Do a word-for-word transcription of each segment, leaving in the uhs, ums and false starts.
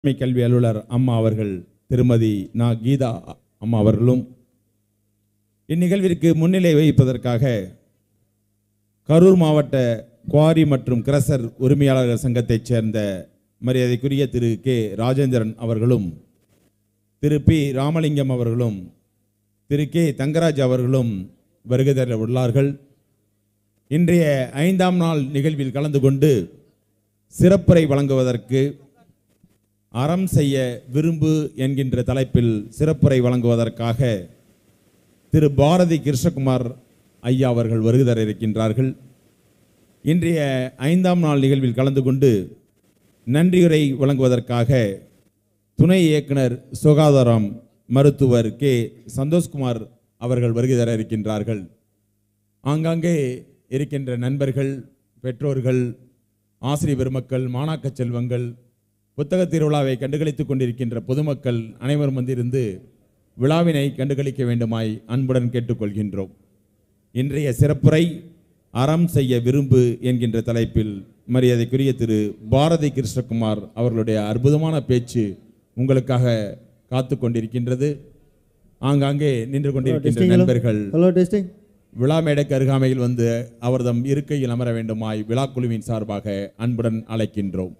தலைமை கல்வி அலுவலர் அம்மா அவர்கள் திருமதி நா கீதா அம்மா அவர்களும் இந்நிகழ்விற்கு முன்னிலை வகிப்பதற்காக கரூர் மாவட்ட குவாரி மற்றும் கிரசர் உரிமையாளர்கள் சங்கத்தைச் சேர்ந்த மரியாதைக்குரிய திரு கே ராஜேந்திரன் அவர்களும் திரு பி ராமலிங்கம் அவர்களும் திரு கே தங்கராஜ் அவர்களும் வருகை தர உள்ளார்கள். இன்றைய ஐந்தாம் நாள் நிகழ்வில் கலந்து கொண்டு சிறப்புரை வழங்குவதற்கு அறம் செய்ய விரும்பு என்கின்ற தலைப்பில் சிறப்புரை வழங்குவதற்காக திரு பாரதி கிருஷ்ணகுமார் ஐயா அவர்கள் வருகை தர இருக்கின்றார்கள். இன்றைய ஐந்தாம் நாள் நிகழ்வில் கலந்து கொண்டு நன்றியுரை வழங்குவதற்காக துணை இயக்குனர் சுகாதாரம் மருத்துவர் கே சந்தோஷ்குமார் அவர்கள் வருகை தர இருக்கின்றார்கள். ஆங்காங்கே இருக்கின்ற நண்பர்கள், பெற்றோர்கள், ஆசிரியர் பெருமக்கள், மாணாக்க செல்வங்கள், புத்தக திருவிழாவை கண்டுகளித்துக் கொண்டிருக்கின்ற பொதுமக்கள் அனைவரும் வந்திருந்து விழாவினை கண்டுகளிக்க வேண்டுமாய் அன்புடன் கேட்டுக்கொள்கின்றோம். இன்றைய சிறப்புரை அறம் செய்ய விரும்பு என்கின்ற தலைப்பில் மரியாதைக்குரிய திரு பாரதி கிருஷ்ணகுமார் அவர்களுடைய அற்புதமான பேச்சு உங்களுக்காக காத்து கொண்டிருக்கின்றது. ஆங்காங்கே நின்று கொண்டிருக்கின்ற நண்பர்கள் விழா மேடைக்கு அருகாமையில் வந்து அவர்தம் இருக்கையில் அமர வேண்டுமாய் விழாக்குழுவின் சார்பாக அன்புடன் அழைக்கின்றோம்.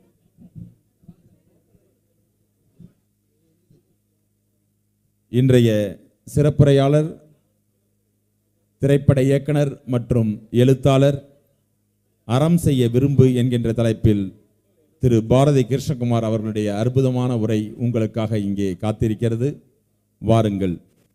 இன்றைய சிறப்புரையாளர் திரைப்பட இயக்குனர் மற்றும் எழுத்தாளர் அறம் செய்ய விரும்பு என்கின்ற தலைப்பில் திரு பாரதி கிருஷ்ணகுமார் அவர்களுடைய அற்புதமான உரை உங்களுக்காக இங்கே காத்திருக்கிறது. வாருங்கள்.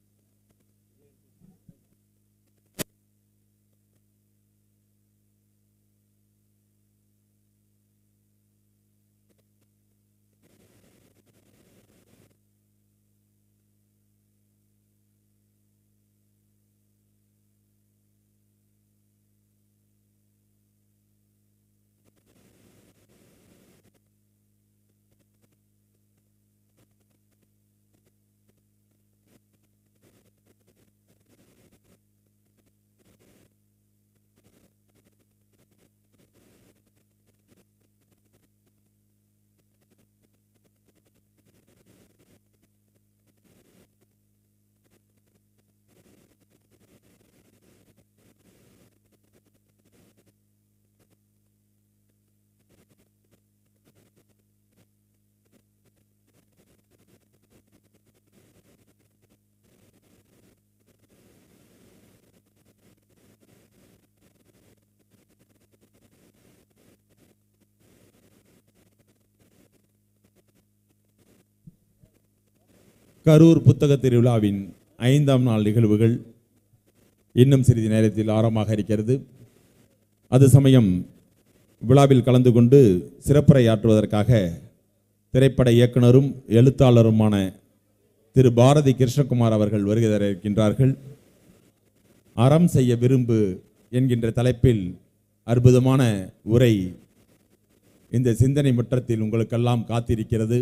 கரூர் புத்தக திருவிழாவின் ஐந்தாம் நாள் நிகழ்வுகள் இன்னும் சிறிது நேரத்தில் ஆரம்பமாக இருக்கிறது. அது சமயம் விழாவில் கலந்து கொண்டு சிறப்புரை ஆற்றுவதற்காக திரைப்பட இயக்குனரும் எழுத்தாளருமான திரு பாரதி கிருஷ்ணகுமார் அவர்கள் வருகை தர இருக்கின்றார்கள். அறம் செய்ய விரும்பு என்கின்ற தலைப்பில் அற்புதமான உரை இந்த சிந்தனை முற்றத்தில் உங்களுக்கெல்லாம் காத்திருக்கிறது.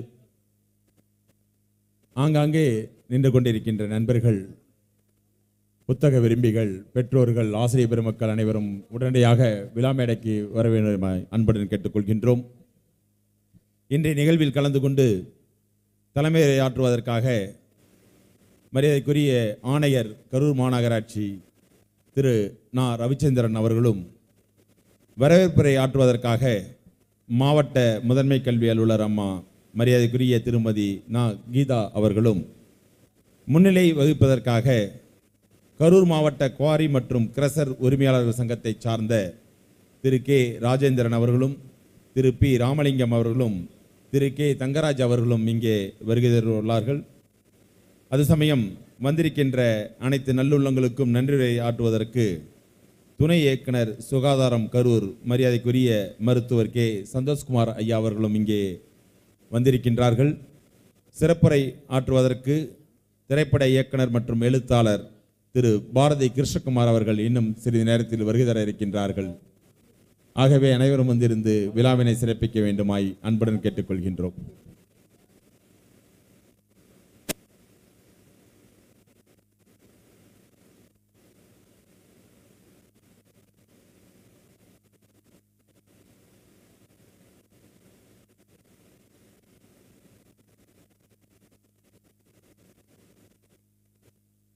ஆங்காங்கே நின்று கொண்டிருக்கின்ற நண்பர்கள், புத்தக விரும்பிகள், பெற்றோர்கள், ஆசிரியர் பெருமக்கள் அனைவரும் உடனடியாக விழா மேடைக்கு வர வேண்டும் அன்புடன் கேட்டுக்கொள்கின்றோம். இன்றைய நிகழ்வில் கலந்து கொண்டு தலைமையை ஆற்றுவதற்காக மரியாதைக்குரிய ஆணையர் கரூர் மாநகராட்சி திரு நா ரவிச்சந்திரன் அவர்களும், வரவேற்புரை ஆற்றுவதற்காக மாவட்ட முதன்மை கல்வி அலுவலர் அம்மா மரியாதைக்குரிய திருமதி நா கீதா அவர்களும், முன்னிலை வகிப்பதற்காக கரூர் மாவட்ட குவாரி மற்றும் கிரசர் உரிமையாளர்கள் சங்கத்தை சார்ந்த திரு கே ராஜேந்திரன் அவர்களும், திரு பி ராமலிங்கம் அவர்களும், திரு கே தங்கராஜ் அவர்களும் இங்கே வருகை தருள்ளார்கள். அது சமயம் வந்திருக்கின்ற அனைத்து நல்லுள்ளங்களுக்கும் நன்றியுரை ஆற்றுவதற்கு துணை இயக்குனர் சுகாதாரம் கரூர் மரியாதைக்குரிய மருத்துவர் கே சந்தோஷ்குமார் ஐயா அவர்களும் இங்கே வந்திருக்கின்றார்கள். சிறப்புரை ஆற்றுவதற்கு திரைப்பட இயக்குனர் மற்றும் எழுத்தாளர் திரு பாரதி கிருஷ்ணகுமார் அவர்கள் இன்னும் சிறிது நேரத்தில் வருகை தர இருக்கின்றார்கள். ஆகவே அனைவரும் வந்திருந்து விழாவினை சிறப்பிக்க வேண்டுமாய் அன்புடன் கேட்டுக்கொள்கின்றோம்.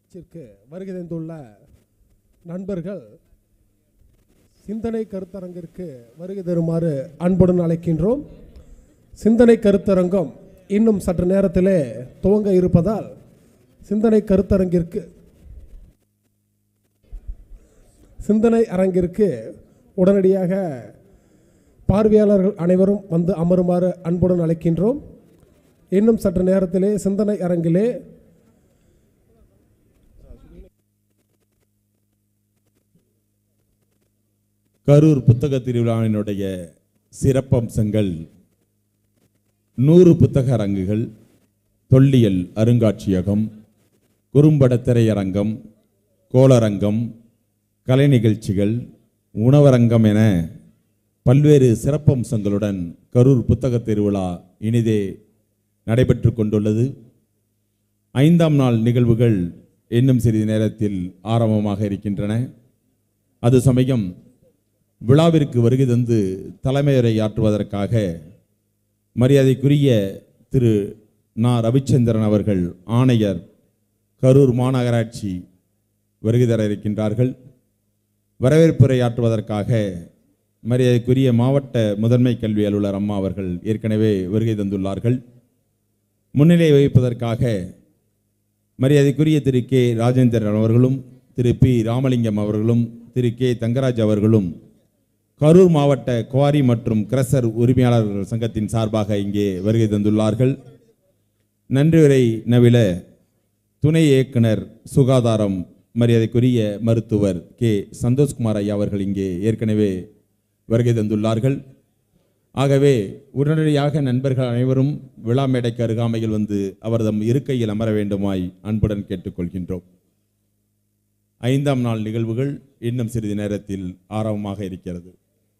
நிகழ்ச்சிக்கு வருகை தந்துள்ள நண்பர்கள் சிந்தனை கருத்தரங்கிற்கு வருகை தருமாறு அன்புடன் அழைக்கின்றோம். சிந்தனை கருத்தரங்கம் இன்னும் சற்று நேரத்திலே துவங்க இருப்பதால் சிந்தனை கருத்தரங்கிற்கு சிந்தனை அரங்கிற்கு உடனடியாக பார்வையாளர்கள் அனைவரும் வந்து அமருமாறு அன்புடன் அழைக்கின்றோம். இன்னும் சற்று நேரத்திலே சிந்தனை அரங்கிலே கரூர் புத்தக திருவிழாவினுடைய சிறப்பம்சங்கள் நூறு புத்தக அரங்குகள், தொல்லியல் அருங்காட்சியகம், குறும்பட திரையரங்கம், கோளரங்கம், கலை நிகழ்ச்சிகள், உணவரங்கம் என பல்வேறு சிறப்பம்சங்களுடன் கரூர் புத்தக திருவிழா இனிதே நடைபெற்று கொண்டுள்ளது. ஐந்தாம் நாள் நிகழ்வுகள் இன்னும் சிறிது நேரத்தில் ஆரம்பமாக இருக்கின்றன. அது சமயம் விழாவிற்கு வருகை தந்து தலைமையுரை ஆற்றுவதற்காக மரியாதைக்குரிய திரு நா ரவிச்சந்திரன் அவர்கள் ஆணையர் கரூர் மாநகராட்சி வருகை தர இருக்கின்றார்கள். வரவேற்புரை ஆற்றுவதற்காக மரியாதைக்குரிய மாவட்ட முதன்மை கல்வி அலுவலர் அம்மா அவர்கள் ஏற்கனவே வருகை தந்துள்ளார்கள். முன்னிலை வகிப்பதற்காக மரியாதைக்குரிய திரு கே ராஜேந்திரன் அவர்களும் திரு பி ராமலிங்கம் அவர்களும் திரு கே தங்கராஜ் அவர்களும் கரூர் மாவட்ட குவாரி மற்றும் கிரசர் உரிமையாளர்கள் சங்கத்தின் சார்பாக இங்கே வருகை தந்துள்ளார்கள். நன்றியுரை நவில துணை இயக்குனர் சுகாதாரம் மரியாதைக்குரிய மருத்துவர் கே சந்தோஷ்குமார் ஐயா அவர்கள் இங்கே ஏற்கனவே வருகை தந்துள்ளார்கள். ஆகவே உடனடியாக நண்பர்கள் அனைவரும் விழா மேடைக்கு அருகாமையில் வந்து அவர்தம் இருக்கையில் அமர வேண்டுமாய் அன்புடன் கேட்டுக்கொள்கின்றோம். ஐந்தாம் நாள் நிகழ்வுகள் இன்னும் சிறிது நேரத்தில் ஆரம்பமாக இருக்கிறது.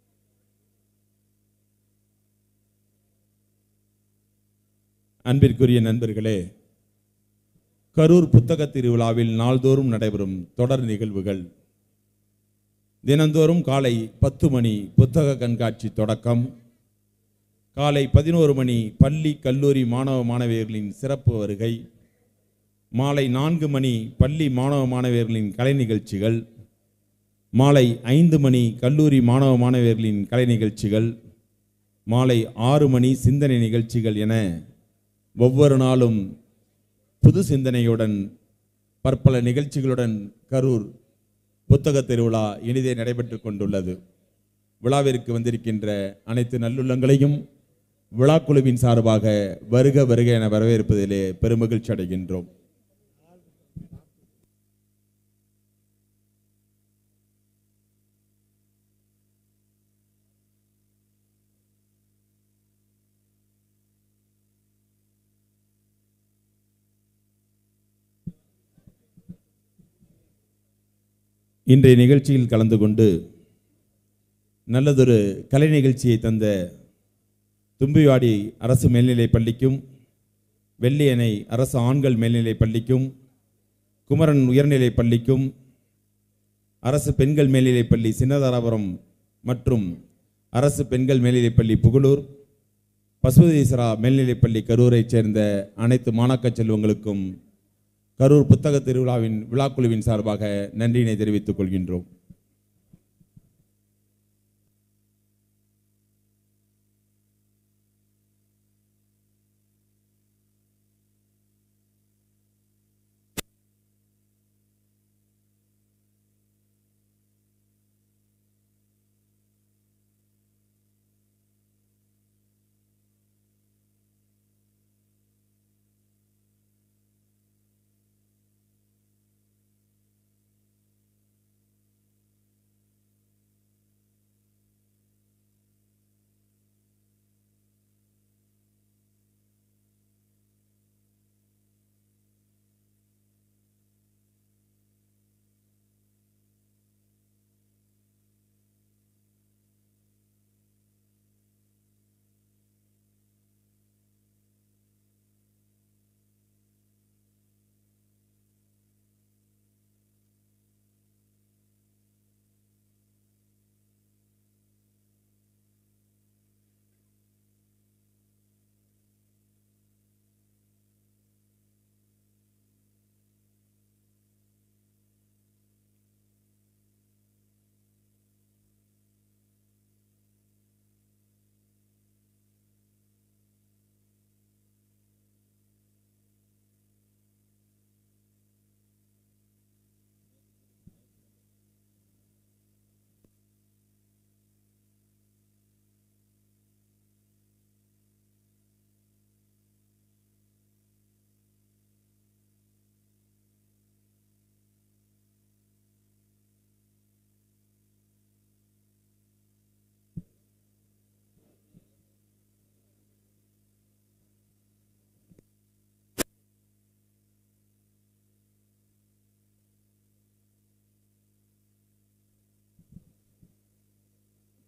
அன்பிற்குரிய நண்பர்களே, கரூர் புத்தக திருவிழாவில் நாள்தோறும் நடைபெறும் தொடர் நிகழ்வுகள். தினந்தோறும் காலை பத்து மணி புத்தக கண்காட்சி தொடக்கம். காலை பதினோரு மணி பள்ளி கல்லூரி மாணவ மாணவியர்களின் சிறப்பு வருகை. மாலை நான்கு மணி பள்ளி மாணவ மாணவியர்களின் கலை நிகழ்ச்சிகள். மாலை ஐந்து மணி கல்லூரி மாணவ மாணவியர்களின் கலை நிகழ்ச்சிகள். மாலை ஆறு மணி சிந்தனை நிகழ்ச்சிகள் என ஒவ்வொரு நாளும் புது சிந்தனையுடன் பற்பல நிகழ்ச்சிகளுடன் கரூர் புத்தக திருவிழா இனிதே நடைபெற்று கொண்டுள்ளது. விழாவிற்கு வந்திருக்கின்ற அனைத்து நல்லுள்ளங்களையும் விழாக்குழுவின் சார்பாக வருக வருக என வரவேற்பதிலே பெருமகிழ்ச்சி அடைகின்றோம். இன்றைய நிகழ்ச்சியில் கலந்து கொண்டு நல்லதொரு கலை நிகழ்ச்சியை தந்த தும்பிவாடி அரசு மேல்நிலைப் பள்ளிக்கும், வெள்ளியணை அரசு ஆண்கள் மேல்நிலைப் பள்ளிக்கும், குமரன் உயர்நிலைப் பள்ளிக்கும், அரசு பெண்கள் மேல்நிலைப் பள்ளி சின்னதாராபுரம் மற்றும் அரசு பெண்கள் மேல்நிலைப் பள்ளி புகழூர், பசுபதீஸ்வரா மேல்நிலைப் பள்ளி கரூரைச் சேர்ந்த அனைத்து மாணாக்க செல்வங்களுக்கும் கரூர் புத்தக திருவிழாவின் விழாக்குழுவின் சார்பாக நன்றியினை தெரிவித்துக் கொள்கின்றோம்.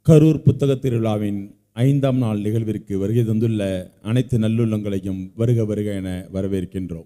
கரூர் புத்தகத் திருவிழாவின் ஐந்தாம் நாள் நிகழ்விற்கு வருகை தந்துள்ள அனைத்து நல்லுள்ளங்களையும் வருக வருக என வரவேற்கின்றோம்.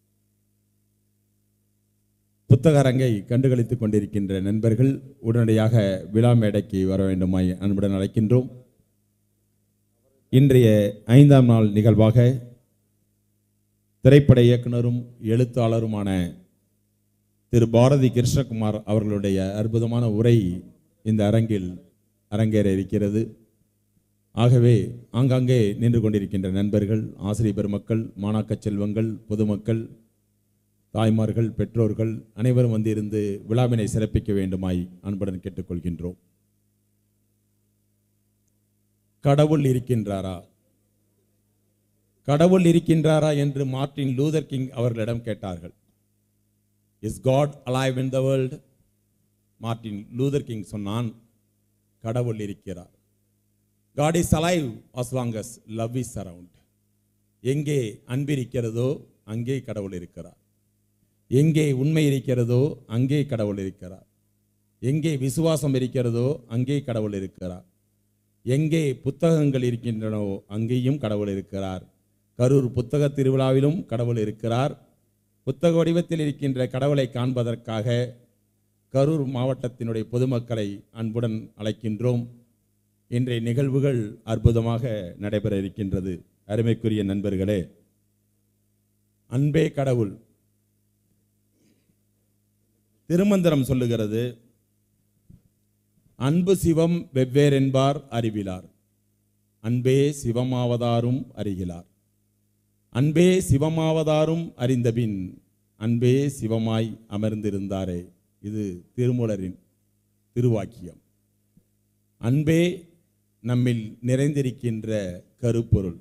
புத்தக அரங்கை கண்டுகளித்துக் கொண்டிருக்கின்ற நண்பர்கள் உடனடியாக விழா மேடைக்கு வர வேண்டுமாய் அன்புடன் அழைக்கின்றோம். இன்றைய ஐந்தாம் நாள் நிகழ்வாக திரைப்பட இயக்குனரும் எழுத்தாளருமான திரு பாரதி கிருஷ்ணகுமார் அவர்களுடைய அற்புதமான உரை இந்த அரங்கில் அரங்கேற இருக்கிறது. ஆகவே ஆங்காங்கே நின்று கொண்டிருக்கின்ற நண்பர்கள், ஆசிரியர் பெருமக்கள், மாணாக்க செல்வங்கள், பொதுமக்கள், தாய்மார்கள், பெற்றோர்கள் அனைவரும் வந்திருந்து விழாவினை சிறப்பிக்க வேண்டுமாய் அன்புடன் கேட்டுக்கொள்கின்றோம். கடவுள் இருக்கின்றாரா கடவுள் இருக்கின்றாரா என்று மார்ட்டின் லூதர் கிங் அவர்களிடம் கேட்டார்கள். Is God alive in the world? Martin Luther King சொன்னான், கடவுள் இருக்கிறார். God is alive as long as love is around. எங்கே அன்பு இருக்கிறதோ அங்கே கடவுள் இருக்கிறார். எங்கே உண்மை இருக்கிறதோ அங்கே கடவுள் இருக்கிறார். எங்கே விசுவாசம் இருக்கிறதோ அங்கே கடவுள் இருக்கிறார். எங்கே புத்தகங்கள் இருக்கின்றனோ அங்கேயும் கடவுள் இருக்கிறார். கரூர் புத்தக திருவிழாவிலும் கடவுள் இருக்கிறார். புத்தக வடிவத்தில் இருக்கின்ற கடவுளை காண்பதற்காக கரூர் மாவட்டத்தினுடைய பொதுமக்களை அன்புடன் அழைக்கின்றோம். இன்றைய நிகழ்வுகள் அற்புதமாக நடைபெற இருக்கின்றது. அருமைக்குரிய நண்பர்களே, அன்பே கடவுள். திருமந்திரம் சொல்லுகிறது, அன்பு சிவம் வெவ்வேறென்பார் அறிவிலார், அன்பே சிவமாவதாரும் அறிகிறார். அன்பே சிவமாவதாரும் அறிந்தபின் அன்பே சிவமாய் அமர்ந்திருந்தாரே. இது திருமூலரின் திருவாக்கியம். அன்பே நம்மில் நிறைந்திருக்கின்ற கருப்பொருள்.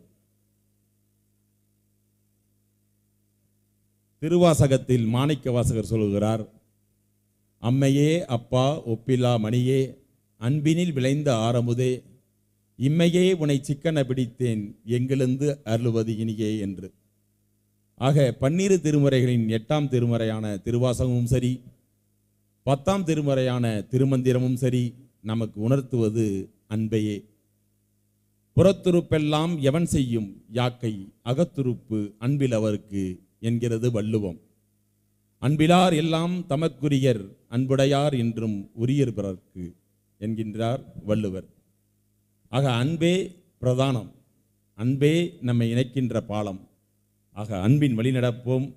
திருவாசகத்தில் மாணிக்க வாசகர் சொல்லுகிறார், அம்மையே அப்பா ஒப்பிலா மணியே, அன்பினில் விளைந்த ஆரமுதே, இம்மையே உனை சிக்கன பிடித்தேன், எங்கிலிருந்து அருளுவது இனியே என்று. ஆக பன்னிரு திருமுறைகளின் எட்டாம் திருமுறையான திருவாசகமும் சரி, பத்தாம் திருமுறையான திருமந்திரமும் சரி, நமக்கு உணர்த்துவது அன்பையே. புறத்துருப்பெல்லாம் எவன் செய்யும் யாக்கை, அகத்துருப்பு அன்பில் அவருக்கு என்கிறது வள்ளுவம். அன்பிலார் எல்லாம் தமக்குரியர், அன்புடையார் என்றும் உரியர் பிறர்க்கு என்கின்றார் வள்ளுவர். ஆக அன்பே பிரதானம், அன்பே நம்மை இணைக்கின்ற பாலம். ஆக அன்பின் வழி நடப்போம்.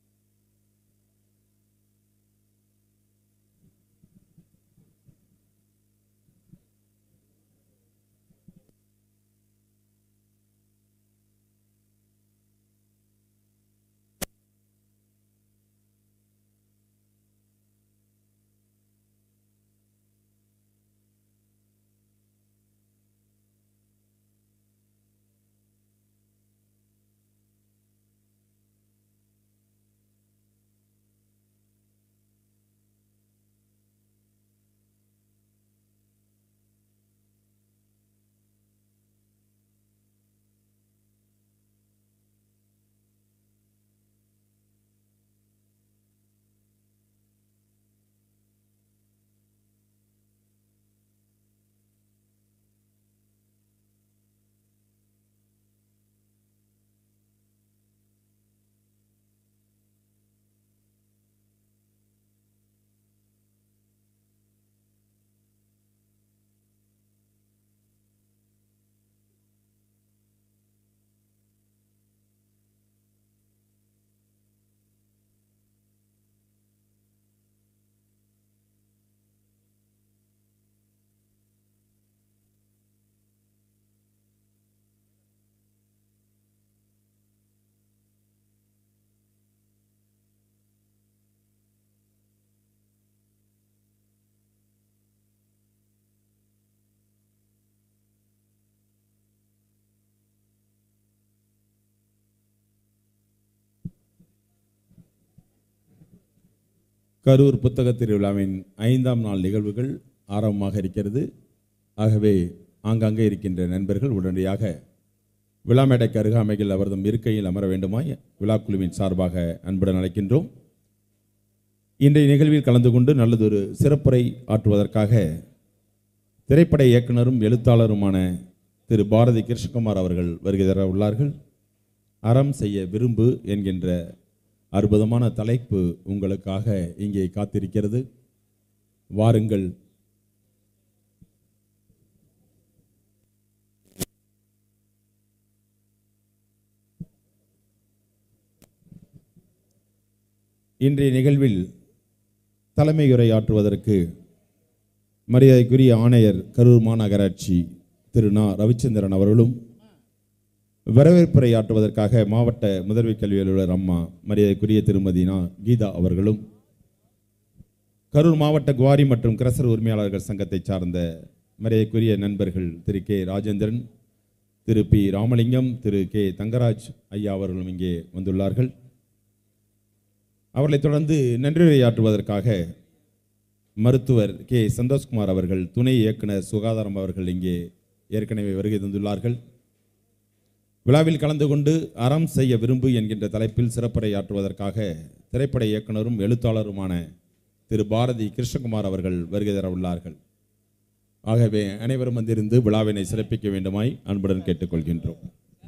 கரூர் புத்தக திருவிழாவின் ஐந்தாம் நாள் நிகழ்வுகள் ஆரம்பமாக இருக்கிறது. ஆகவே ஆங்காங்கே இருக்கின்ற நண்பர்கள் உடனடியாக விழா மேடைக்கு அருகாமையில் அவர்தம் இருக்கையில் அமர வேண்டுமாய் விழாக்குழுவின் சார்பாக அன்புடன் அழைக்கின்றோம். இன்றைய நிகழ்வில் கலந்து கொண்டு நல்லதொரு சிறப்புரை ஆற்றுவதற்காக திரைப்பட இயக்குனரும் எழுத்தாளருமான திரு பாரதி கிருஷ்ணகுமார் அவர்கள் வருகை தர உள்ளார்கள். அறம் செய்ய விரும்பு என்கின்ற அற்புதமான தலைப்பு உங்களுக்காக இங்கே காத்திருக்கிறது. வாருங்கள். இன்றைய நிகழ்வில் தலைமையுரையாற்றுவதற்கு மரியாதைக்குரிய ஆணையர் கரூர் மாநகராட்சி திரு நா ரவிச்சந்திரன் அவர்களும், வரவேற்புரையாற்றுவதற்காக மாவட்ட முதல்வர் கல்வி அலுவலர் அம்மா மரியாதைக்குரிய திருமதி நா கீதா அவர்களும், கரூர் மாவட்ட குவாரி மற்றும் கிரசர் உரிமையாளர்கள் சங்கத்தை சார்ந்த மரியாதைக்குரிய நண்பர்கள் திரு கே ராஜேந்திரன், திரு பி ராமலிங்கம், திரு கே தங்கராஜ் ஐயா அவர்களும் இங்கே வந்துள்ளார்கள். அவர்களைத் தொடர்ந்து நன்றியுரையாற்றுவதற்காக மருத்துவர் கே சந்தோஷ்குமார் அவர்கள், துணை இயக்குனர் சுகாதாரம் அவர்கள் இங்கே ஏற்கனவே வருகை தந்துள்ளார்கள். விழாவில் கலந்து கொண்டு அறம் செய்ய விரும்பு என்கின்ற தலைப்பில் சிறப்புரையாற்றுவதற்காக திரைப்பட இயக்குனரும் எழுத்தாளருமான திரு பாரதி கிருஷ்ணகுமார் அவர்கள் வருகை தர உள்ளார்கள். ஆகவே அனைவரும் வந்திருந்து விழாவினை சிறப்பிக்க வேண்டுமாய் அன்புடன் கேட்டுக்கொள்கின்றோம்.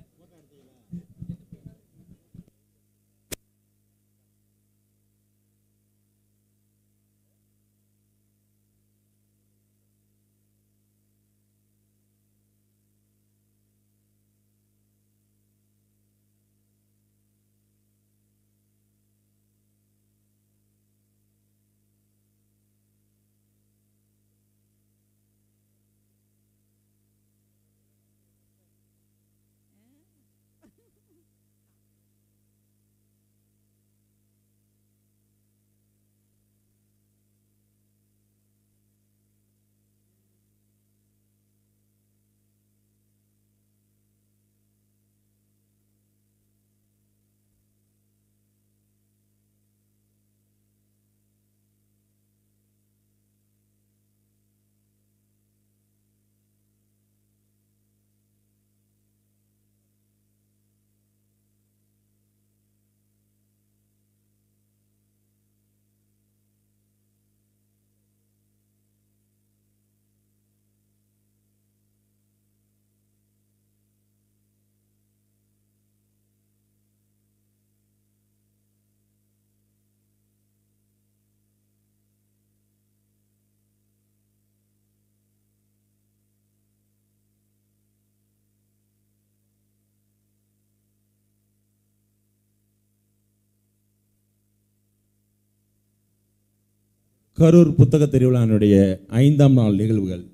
கரூர் புத்தக திருவிழாவினுடைய ஐந்தாம் நாள் நிகழ்வுகள்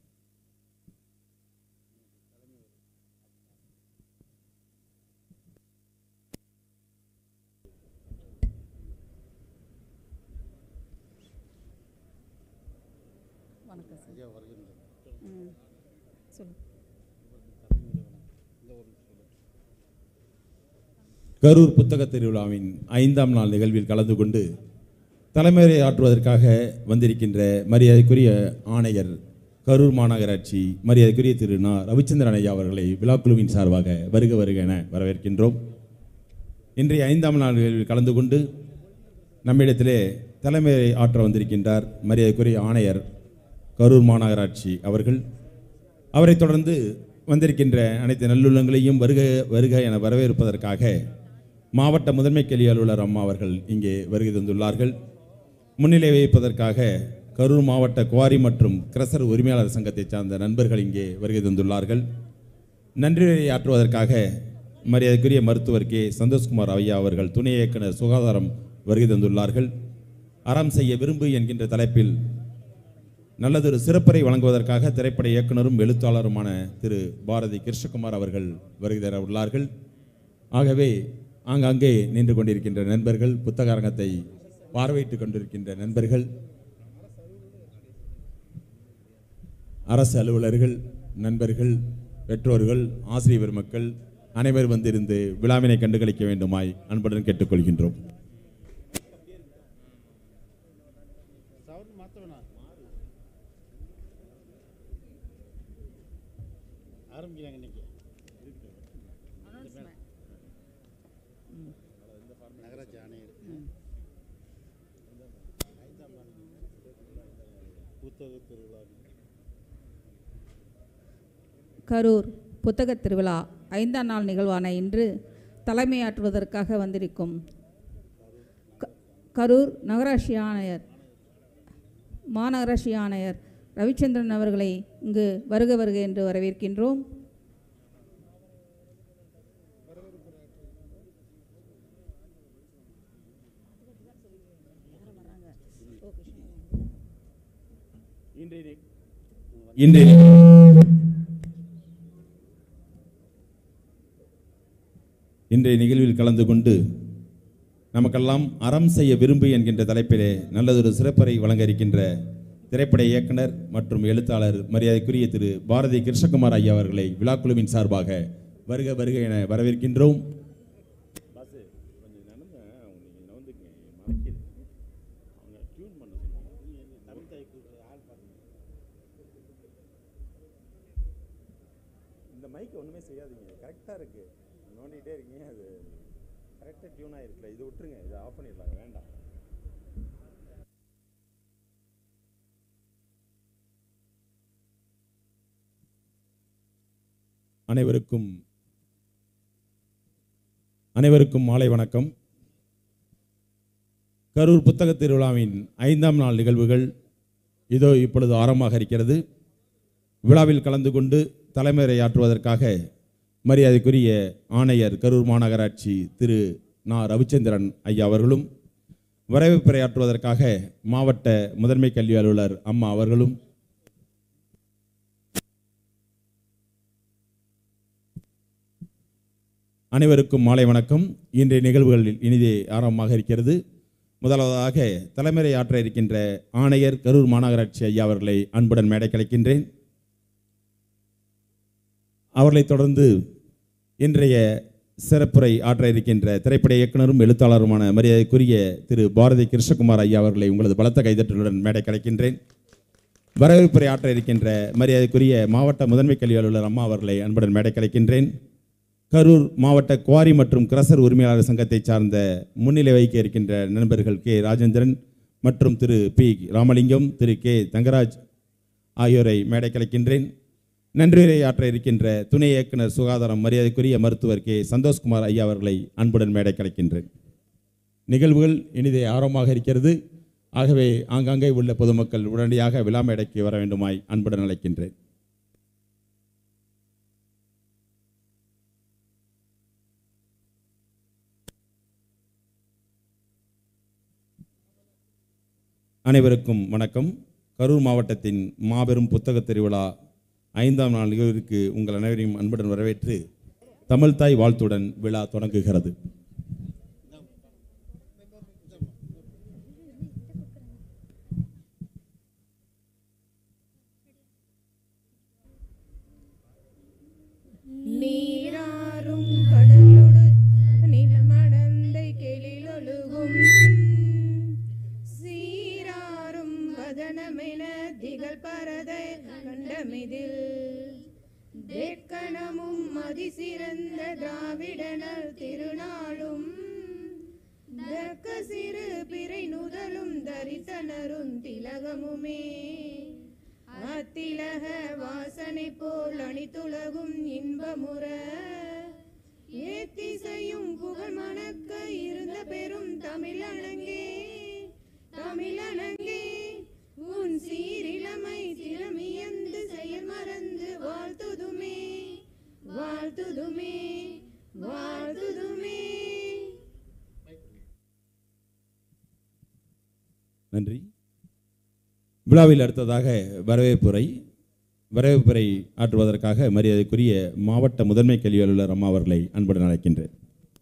கரூர் புத்தக திருவிழாவின் ஐந்தாம் நாள் நிகழ்வில் கலந்து கொண்டு தலைமையை ஆற்றுவதற்காக வந்திருக்கின்ற மரியாதைக்குரிய ஆணையர் கரூர் மாநகராட்சி மரியாதைக்குரிய திரு நா ரவிச்சந்திரன் ஐயா அவர்களை விழாக்குழுவின் சார்பாக வருக வருக என வரவேற்கின்றோம். இன்றைய ஐந்தாம் நாள் நிகழ்வில் கலந்து கொண்டு நம்மிடத்திலே தலைமையை ஆற்ற வந்திருக்கின்றார் மரியாதைக்குரிய ஆணையர் கரூர் மாநகராட்சி அவர்கள். அவரை தொடர்ந்து வந்திருக்கின்ற அனைத்து நல்லுள்ளங்களையும் வருக வருக என வரவேற்பதற்காக மாவட்ட முதன்மை கல்வி அலுவலர் அம்மா அவர்கள் இங்கே வருகை தந்துள்ளார்கள். முன்னிலை வைப்பதற்காக கரூர் மாவட்ட குவாரி மற்றும் கிரசர் உரிமையாளர் சங்கத்தை சார்ந்த நண்பர்கள் இங்கே வருகை தந்துள்ளார்கள். நன்றியுரை ஆற்றுவதற்காக மரியாதைக்குரிய மருத்துவர் கே சந்தோஷ்குமார் ஐயா அவர்கள், துணை இயக்குனர் சுகாதாரம் வருகை தந்துள்ளார்கள். அறம் செய்ய விரும்பு என்கின்ற தலைப்பில் நல்லதொரு சிறப்புரை வழங்குவதற்காக திரைப்பட இயக்குனரும் எழுத்தாளருமான திரு பாரதி கிருஷ்ணகுமார் அவர்கள் வருகை தர உள்ளார்கள். ஆகவே ஆங்காங்கே நின்று கொண்டிருக்கின்ற நண்பர்கள், புத்தக அரங்கத்தை பார்வையிட்டுக் கொண்டிருக்கின்ற நண்பர்கள், அரசு அலுவலர்கள், நண்பர்கள், பெற்றோர்கள், ஆசிரியர் பெருமக்கள் அனைவரும் வந்திருந்து விழாவினை கண்டுகளிக்க வேண்டுமாய் அன்புடன் கேட்டுக்கொள்கின்றோம். கரூர் புத்தகத் திருவிழா ஐந்தாம் நாள் நிகழ்வான இன்று தலைமையாற்றுவதற்காக வந்திருக்கும் க- கரூர் நகராட்சி ஆணையர் மாநகராட்சி ஆணையர் ரவிச்சந்திரன் அவர்களை இங்கு வருக வருக என்று வரவேற்கின்றோம். இன்றைய இன்றைய நிகழ்வில் கலந்து கொண்டு நமக்கெல்லாம் அறம் செய்ய விரும்பு என்கின்ற தலைப்பிலே நல்லதொரு சிறப்புரை வழங்க இருக்கின்ற திரைப்பட இயக்குனர் மற்றும் எழுத்தாளர் மரியாதைக்குரிய திரு பாரதி கிருஷ்ணகுமார் ஐயா அவர்களை விழாக்குழுவின் சார்பாக வருக வருக என வரவேற்கின்றோம். இந்த மைக் ஒன்றுமே செய்யாதீங்க, கரெக்டாக இருக்கு, நோண்டிகிட்டே இருக்கீங்க, அது கரெக்டாக டியூன் ஆகிருக்குல்ல, இது விட்டுருங்க, இதை ஆஃப் பண்ணிடலாம், வேண்டாம். அனைவருக்கும் அனைவருக்கும் மாலை வணக்கம். கரூர் புத்தகத் திருவிழாவின் ஐந்தாம் நாள் நிகழ்வுகள் இதோ இப்பொழுது ஆரம்பமாக இருக்கிறது. விழாவில் கலந்து கொண்டு தலைமையுரையாற்றுவதற்காக மரியாதைக்குரிய ஆணையர் கரூர் மாநகராட்சி திரு நா ரவிச்சந்திரன் ஐயா அவர்களும், வரவேற்புரையாற்றுவதற்காக மாவட்ட முதன்மை கல்வி அலுவலர் அம்மா அவர்களும், அனைவருக்கும் மாலை வணக்கம். இன்றைய நிகழ்வுகளில் இனிதே ஆரம்பமாக இருக்கிறது. முதலாவதாக தலைமையை ஆற்ற இருக்கின்ற ஆணையர் கரூர் மாநகராட்சி ஐயா அவர்களை அன்புடன் மேடை கலைக்கின்றேன். அவர்களைத் தொடர்ந்து இன்றைய சிறப்புரை ஆற்ற இருக்கின்ற திரைப்பட இயக்குனரும் எழுத்தாளருமான மரியாதைக்குரிய திரு பாரதி கிருஷ்ணகுமார் ஐயா அவர்களை உங்களது பலத்த கைதட்டலுடன் மேடை கலைக்கின்றேன். வரவேற்புரை ஆற்ற இருக்கின்ற மரியாதைக்குரிய மாவட்ட முதன்மை கல்வி அலுவலர் அம்மா அவர்களை அன்புடன் மேடை கலைக்கின்றேன். கரூர் மாவட்ட குவாரி மற்றும் கிரசர் உரிமையாளர் சங்கத்தை சார்ந்த முன்னிலை வகிக்க இருக்கின்ற நண்பர்கள் கே ராஜேந்திரன் மற்றும் திரு பி ராமலிங்கம், திரு கே தங்கராஜ் ஆகியோரை மேடை கலைக்கின்றேன். நன்றியுரை ஆற்ற இருக்கின்ற துணை இயக்குனர் சுகாதாரம் மரியாதைக்குரிய மருத்துவர் கே சந்தோஷ்குமார் ஐயா அவர்களை அன்புடன் மேடை கலைக்கின்றேன். நிகழ்வுகள் இனிதே ஆரம்பமாக இருக்கிறது. ஆகவே ஆங்காங்கே உள்ள பொதுமக்கள் உடனடியாக விழா மேடைக்கு வர வேண்டுமாய் அன்புடன் அழைக்கின்றேன். அனைவருக்கும் வணக்கம். கரூர் மாவட்டத்தின் மாபெரும் புத்தகத் திருவிழா ஐந்தாம் நாள் நிகழ்விற்கு உங்கள் அனைவரையும் அன்புடன் வரவேற்று தமிழ்தாய் வாழ்த்துடன் விழா தொடங்குகிறது. நீராறும் கடலோடு நிலமடந்தை கெளிலொழுகும் சீராறும் வதனமென திகழ் பரதை கண்டமிதில் தேக்கணமும் அதிசிறந்த திராவிடனர் திருநாளும் தக்க சிறு பிறை நுதலும் தரிசனரும் திலகமுமே அத்திலக வாசனை போல் அணித்துலகும் இன்பமுற ஏத்திசையும் புகழ் மணக்க இருந்த பெரும் தமிழனங்கே தமிழனங்கே உன் சீரிழமை திறமியந்து செயல் மறந்து வாழ்த்துதுமே வாழ்த்துதுமே வாழ்த்துதுமே. நன்றி. விழாவில் அடுத்ததாக வரவேற்புரை வரவேற்புரை ஆற்றுவதற்காக மரியாதைக்குரிய மாவட்ட முதன்மை கல்வி அலுவலர் அம்மா அவர்களை அன்புடன் அழைக்கின்றேன்.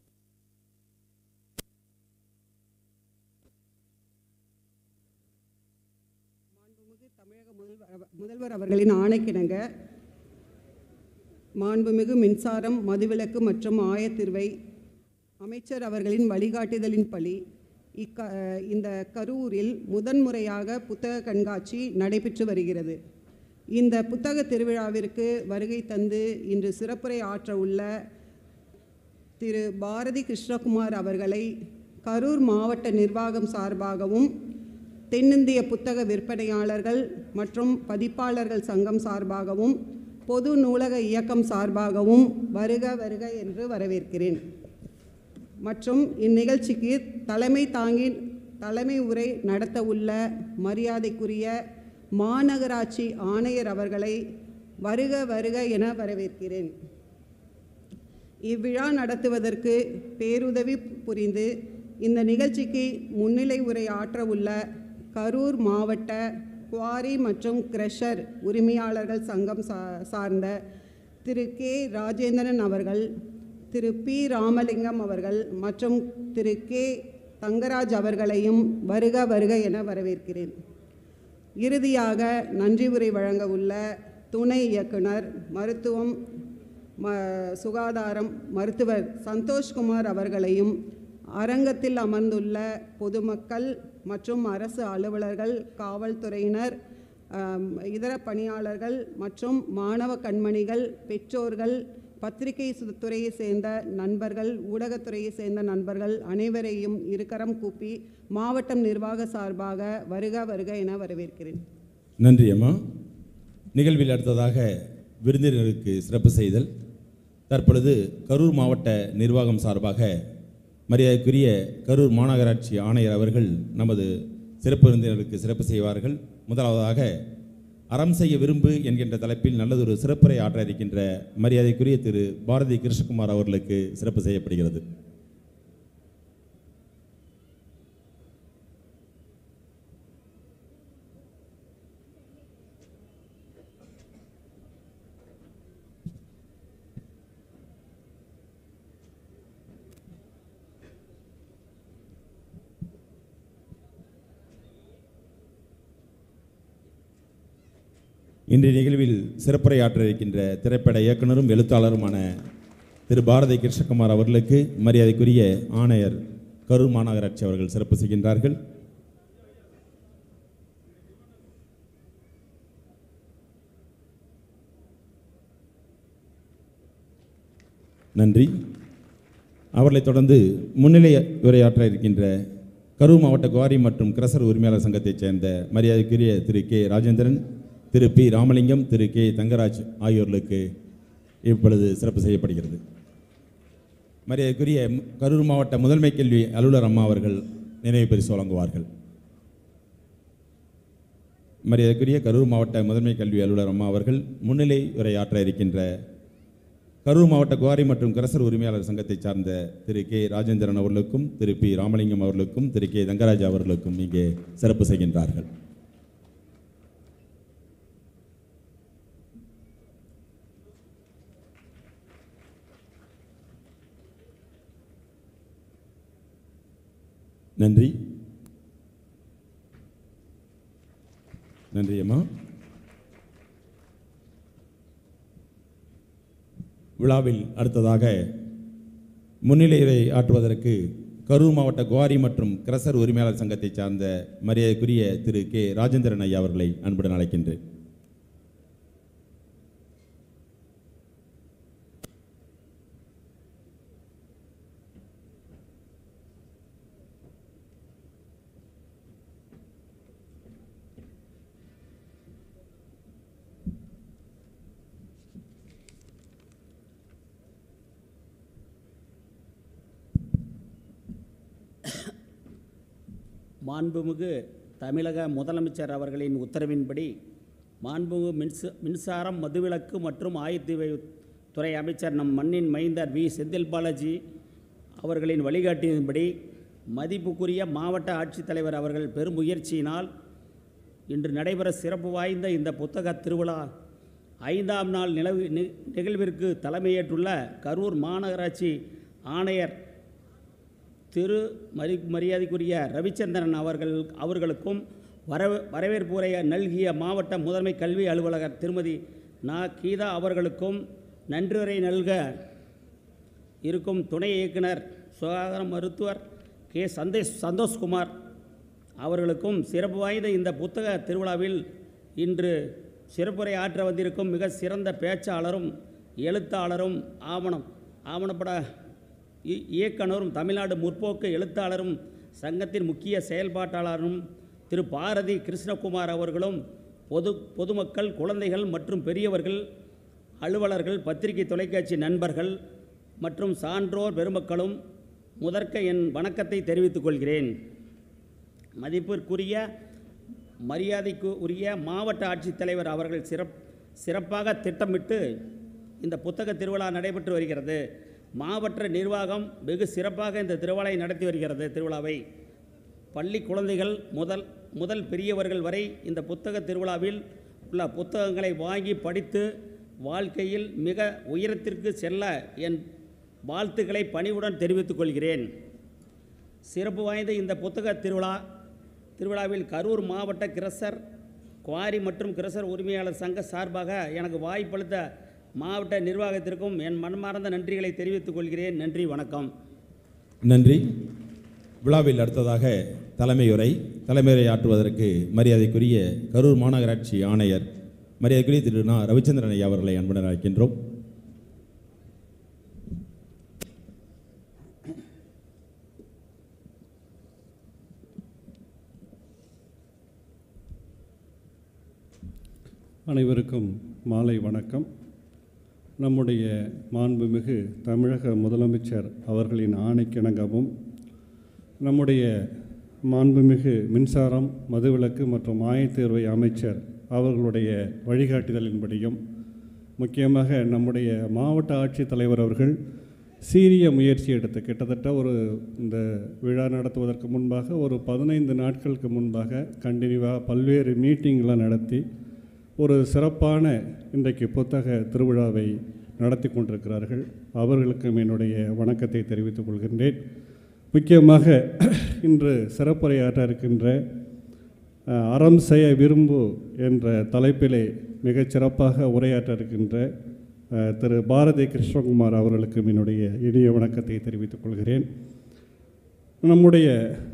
முதல்வர் அவர்களின் ஆணைக்கிணங்க மாண்புமிகு மின்சாரம், மதுவிலக்கு மற்றும் ஆயத்தீர்வை அமைச்சர் அவர்களின் வழிகாட்டுதலின்படி இக்க இந்த கரூரில் முதன்முறையாக புத்தக கண்காட்சி நடைபெற்று வருகிறது. இந்த புத்தக திருவிழாவிற்கு வருகை தந்து இன்று சிறப்புரை ஆற்ற உள்ள திரு பாரதி கிருஷ்ணகுமார் அவர்களை கரூர் மாவட்ட நிர்வாகம் சார்பாகவும் தென்னிந்திய புத்தக விற்பனையாளர்கள் மற்றும் பதிப்பாளர்கள் சங்கம் சார்பாகவும் பொது நூலக இயக்கம் சார்பாகவும் வருக வருக என்று வரவேற்கிறேன். மற்றும் இந்நிகழ்ச்சிக்கு தலைமை தாங்கி தலைமை உரை நடத்த உள்ள மரியாதைக்குரிய மாநகராட்சி ஆணையர் அவர்களை வருக வருக என வரவேற்கிறேன். இவ்விழா நடத்துவதற்கு பேருதவி புரிந்து இந்த நிகழ்ச்சிக்கு முன்னிலை உரை ஆற்ற உள்ள கரூர் மாவட்ட குவாரி மற்றும் கிரஷர் உரிமையாளர்கள் சங்கம் சா சார்ந்த திரு கே ராஜேந்திரன் அவர்கள், திரு பி ராமலிங்கம் அவர்கள் மற்றும் திரு கே தங்கராஜ் அவர்களையும் வருக வருக என வரவேற்கிறேன். இறுதியாக நன்றி உரை வழங்க உள்ள துணை இயக்குனர் மருத்துவம் ம சுகாதாரம் மருத்துவர் சந்தோஷ்குமார் அவர்களையும், அரங்கத்தில் அமர்ந்துள்ள பொதுமக்கள் மற்றும் அரசு அலுவலர்கள், காவல்துறையினர், இதர பணியாளர்கள் மற்றும் மாணவ கண்மணிகள், பெற்றோர்கள், பத்திரிகை துறையை சேர்ந்த நண்பர்கள், ஊடகத்துறையை சேர்ந்த நண்பர்கள் அனைவரையும் இருக்கரம் கூப்பி மாவட்டம் நிர்வாக சார்பாக வருக வருக என வரவேற்கிறேன். நன்றி அம்மா. நிகழ்வில் அடுத்ததாக விருந்தினருக்கு சிறப்பு செய்தல். தற்பொழுது கரூர் மாவட்ட நிர்வாகம் சார்பாக மரியாதைக்குரிய கரூர் மாநகராட்சி ஆணையர் அவர்கள் நமது சிறப்பு விருந்தினருக்கு சிறப்பு செய்வார்கள். முதலாவதாக அறம் செய்ய விரும்பு என்கின்ற தலைப்பில் நல்லதொரு சிறப்புரை ஆற்ற இருக்கின்ற மரியாதைக்குரிய திரு பாரதி கிருஷ்ணகுமார் அவர்களுக்கு சிறப்பு செய்யப்படுகிறது. இன்றைய நிகழ்வில் சிறப்புரை ஆற்ற இருக்கின்ற திரைப்பட இயக்குனரும் எழுத்தாளருமான திரு பாரதி கிருஷ்ணகுமார் அவர்களுக்கு மரியாதைக்குரிய ஆணையர் கரூர் மாநகராட்சி அவர்கள் சிறப்பு செய்கின்றார்கள். நன்றி. அவர்களைத் தொடர்ந்து முன்னிலை உரையாற்ற இருக்கின்ற கரூர் மாவட்ட குவாரி மற்றும் கிரசர் உரிமையாளர் சங்கத்தைச் சேர்ந்த மரியாதைக்குரிய திரு கே ராஜேந்திரன், திரு பி ராமலிங்கம், திரு கே தங்கராஜ் ஆகியோர்களுக்கு இப்பொழுது சிறப்பு செய்யப்படுகிறது. மரியாதைக்குரிய கரூர் மாவட்ட முதன்மை கல்வி அலுவலர் அம்மா அவர்கள் நினைவு பரிசு வழங்குவார்கள். மரியாதைக்குரிய கரூர் மாவட்ட முதன்மை கல்வி அலுவலர் அம்மா அவர்கள் முன்னிலை உரையாற்ற இருக்கின்ற கரூர் மாவட்ட குவாரி மற்றும் கிரசர் உரிமையாளர் சங்கத்தை சார்ந்த திரு கே ராஜேந்திரன் அவர்களுக்கும், திரு பி ராமலிங்கம் அவர்களுக்கும், திரு கே தங்கராஜ் அவர்களுக்கும் இங்கே சிறப்பு செய்கின்றார்கள். நன்றி. நன்றி அம்மா. விழாவில் அடுத்ததாக முன்னிலையை ஆற்றுவதற்கு கரூர் மாவட்ட குவாரி மற்றும் கிரசர் உரிமையாளர் சங்கத்தை சார்ந்த மரியாதைக்குரிய திரு கே ராஜேந்திரன் ஐயா அவர்களை அன்புடன் அழைக்கின்றேன். மாண்புமிகு தமிழக முதலமைச்சர் அவர்களின் உத்தரவின்படி மாண்புமிகு மின்ச மின்சாரம் மதுவிலக்கு மற்றும் ஆயத்தீவை துறை அமைச்சர் நம் மண்ணின் மைந்தர் வி செந்தில் பாலாஜி அவர்களின் வழிகாட்டியின்படி மதிப்புக்குரிய மாவட்ட ஆட்சித்தலைவர் அவர்கள் பெரும் முயற்சியினால் இன்று நடைபெற சிறப்பு வாய்ந்த இந்த புத்தக திருவிழா ஐந்தாம் நாள் நிலவு நிகழ்விற்கு தலைமையேற்றுள்ள கரூர் மாநகராட்சி ஆணையர் திரு மரி மரியாதைக்குரிய ரவிச்சந்திரன் அவர்கள் அவர்களுக்கும் வரவ வரவேற்புரை நல்கிய மாவட்ட முதன்மை கல்வி அலுவலகர் திருமதி நா கீதா அவர்களுக்கும் நன்றியுரை நல்க இருக்கும் துணை இயக்குனர் சுகாதார மருத்துவர் கே சந்தேஷ் சந்தோஷ்குமார் அவர்களுக்கும் சிறப்பு வாய்ந்த இந்த புத்தக திருவிழாவில் இன்று சிறப்புரை ஆற்ற வந்திருக்கும் மிக சிறந்த பேச்சாளரும் எழுத்தாளரும் ஆவணம் ஆவணப்பட இயக்குனரும் தமிழ்நாடு முற்போக்கு எழுத்தாளரும் சங்கத்தின் முக்கிய செயல்பாட்டாளரும் திரு பாரதி கிருஷ்ணகுமார் அவர்களும் பொது பொதுமக்கள், குழந்தைகள் மற்றும் பெரியவர்கள் அலுவலர்கள், பத்திரிகை தொலைக்காட்சி நண்பர்கள் மற்றும் சான்றோர் பெருமக்களும் முதற்க என் வணக்கத்தை தெரிவித்துக் கொள்கிறேன். மதிப்பிற்குரிய மரியாதைக்கு உரிய மாவட்ட ஆட்சித்தலைவர் அவர்கள் சிறப் சிறப்பாக திட்டமிட்டு இந்த புத்தக திருவிழா நடைபெற்று வருகிறது. மாவட்ட நிர்வாகம் வெகு சிறப்பாக இந்த திருவிழாவை நடத்தி வருகிறது. திருவிழாவை பள்ளி குழந்தைகள் முதல் முதல் பெரியவர்கள் வரை இந்த புத்தக திருவிழாவில் உள்ள புத்தகங்களை வாங்கி படித்து வாழ்க்கையில் மிக உயரத்திற்கு செல்ல என் வாழ்த்துக்களை பணிவுடன் தெரிவித்துக் கொள்கிறேன். சிறப்பு வாய்ந்த இந்த புத்தக திருவிழா திருவிழாவில் கரூர் மாவட்ட கிரசர் குவாரி மற்றும் கிரசர் உரிமையாளர் சங்க சார்பாக எனக்கு வாய்ப்பளித்த மாவட்ட நிர்வாகத்திற்கும் என் மனமார்ந்த நன்றிகளை தெரிவித்துக் கொள்கிறேன். நன்றி, வணக்கம். நன்றி. விழாவில் அடுத்ததாக தலைமையுரை தலைமையுரை ஆற்றுவதற்கு மரியாதைக்குரிய கரூர் மாநகராட்சி ஆணையர் மரியாதைக்குரிய திரு நா ரவிச்சந்திரன் ஐயா அவர்களை அன்புடன் அழைக்கின்றோம். அனைவருக்கும் மாலை வணக்கம். நம்முடைய மாண்புமிகு தமிழக முதலமைச்சர் அவர்களின் ஆணைக்கிணங்கவும் நம்முடைய மாண்புமிகு மின்சாரம், மதுவிலக்கு மற்றும் ஆயத்தீர்வை அமைச்சர் அவர்களுடைய வழிகாட்டுதலின்படியும் முக்கியமாக நம்முடைய மாவட்ட ஆட்சித்தலைவர் அவர்கள் சீரிய முயற்சி எடுத்து கிட்டத்தட்ட ஒரு இந்த விழா நடத்துவதற்கு முன்பாக ஒரு பதினைந்து நாட்களுக்கு முன்பாக கண்டினியூவாக பல்வேறு மீட்டிங்லாம் நடத்தி ஒரு சிறப்பான இன்றைக்கு புத்தக திருவிழாவை நடத்தி கொண்டிருக்கிறார்கள். அவர்களுக்கும் என்னுடைய வணக்கத்தை தெரிவித்துக் கொள்கின்றேன். முக்கியமாக இன்று சிறப்புரையாற்ற இருக்கின்ற அறம் செய்ய விரும்பு என்ற தலைப்பிலே மிகச் சிறப்பாக உரையாற்ற இருக்கின்ற திரு பாரதி கிருஷ்ணகுமார் அவர்களுக்கும் என்னுடைய இனிய வணக்கத்தை தெரிவித்துக் கொள்கிறேன். நம்முடைய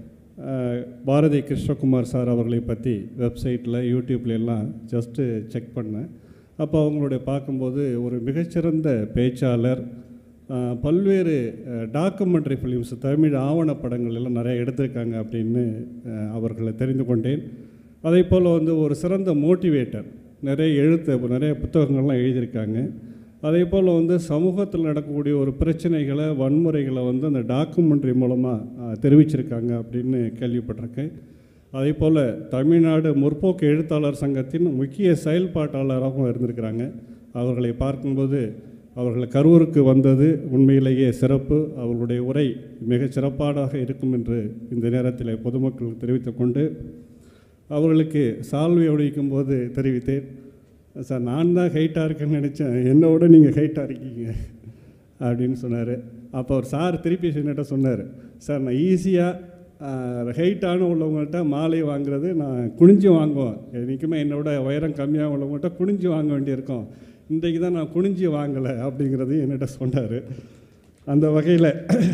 பாரதி கிருஷ்ணகுமார் சார் அவர்களை பற்றி வெப்சைட்டில் யூடியூப்ல எல்லாம் ஜஸ்ட்டு செக் பண்ணேன். அப்போ அவங்களுடைய பார்க்கும்போது ஒரு மிகச்சிறந்த பேச்சாளர், பல்வேறு டாக்குமெண்ட்ரி ஃபிலிம்ஸ், தமிழ் ஆவணப்படங்கள் எல்லாம் நிறைய எடுத்திருக்காங்க அப்படின்னு அவர்களை தெரிந்து கொண்டேன். அதே போல் வந்து ஒரு சிறந்த மோட்டிவேட்டர், நிறைய எழுத்து நிறைய புத்தகங்கள்லாம் எழுதியிருக்காங்க. அதே போல் வந்து சமூகத்தில் நடக்கக்கூடிய ஒரு பிரச்சனைகளை, வன்முறைகளை வந்து அந்த டாக்குமெண்ட்ரி மூலமாக தெரிவிச்சிருக்காங்க அப்படின்னு கேள்விப்பட்டிருக்கேன். அதே போல் தமிழ்நாடு முற்போக்கு எழுத்தாளர் சங்கத்தின் முக்கிய செயல்பாட்டாளராகவும் இருந்திருக்கிறாங்க. அவர்களை பார்க்கும்போது அவர்கள் கரூருக்கு வந்தது உண்மையிலேயே சிறப்பு. அவர்களுடைய உரை மிகச் சிறப்பானதாக இருக்கும் என்று இந்த நேரத்தில் பொதுமக்கள் தெரிவித்துக்கொண்டு அவர்களுக்கு சால்வை அணிவிக்கும் போது தெரிவித்தேன், சார் நான் தான் ஹைட்டாக இருக்கேன்னு நினச்சேன், என்னோட நீங்கள் ஹைட்டாக இருக்கீங்க அப்படின்னு சொன்னார். அப்போ அவர் சார் திருப்பி என்னட்ட சொன்னார், சார் நான் ஈஸியாக ஹைட்டான உள்ளவங்கள்ட்ட மாலை வாங்குறது நான் குனிஞ்சு வாங்குவோம், என்றைக்குமே என்னோட உயரம் கம்மியாக உள்ளவங்கள்ட்ட குனிஞ்சு வாங்க வேண்டியிருக்கோம், இன்றைக்கு தான் நான் குனிஞ்சு வாங்கலை அப்படிங்கிறதையும் என்னிட்ட சொன்னார். அந்த வகையில்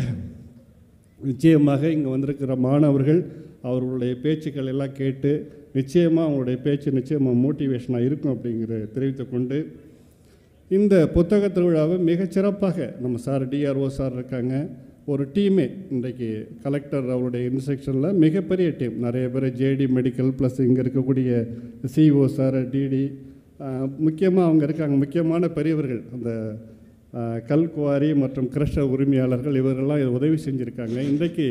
நிச்சயமாக இங்கே வந்திருக்கிற மாணவர்கள் அவர்களுடைய பேச்சுக்கள் எல்லாம் கேட்டு நிச்சயமாக அவங்களுடைய பேச்சு நிச்சயமாக மோட்டிவேஷனாக இருக்கும் அப்படிங்கிற தெரிவித்துக்கொண்டு இந்த புத்தக திருவிழாவை மிகச்சிறப்பாக நம்ம சார் டிஆர்ஓ சார் இருக்காங்க, ஒரு டீமே இன்றைக்கு கலெக்டர் அவருடைய இன்ஸ்ட்ரக்ஷனில் மிகப்பெரிய டீம், நிறைய பேர் ஜேடி மெடிக்கல் ப்ளஸ் இங்கே இருக்கக்கூடிய சிஓ சார், டிடி, முக்கியமாக அவங்க இருக்காங்க, முக்கியமான பெரியவர்கள் அந்த கல்குவாரி மற்றும் கிரஷர் உரிமையாளர்கள் இவர்கள்லாம் இதை உதவி செஞ்சுருக்காங்க. இன்றைக்கு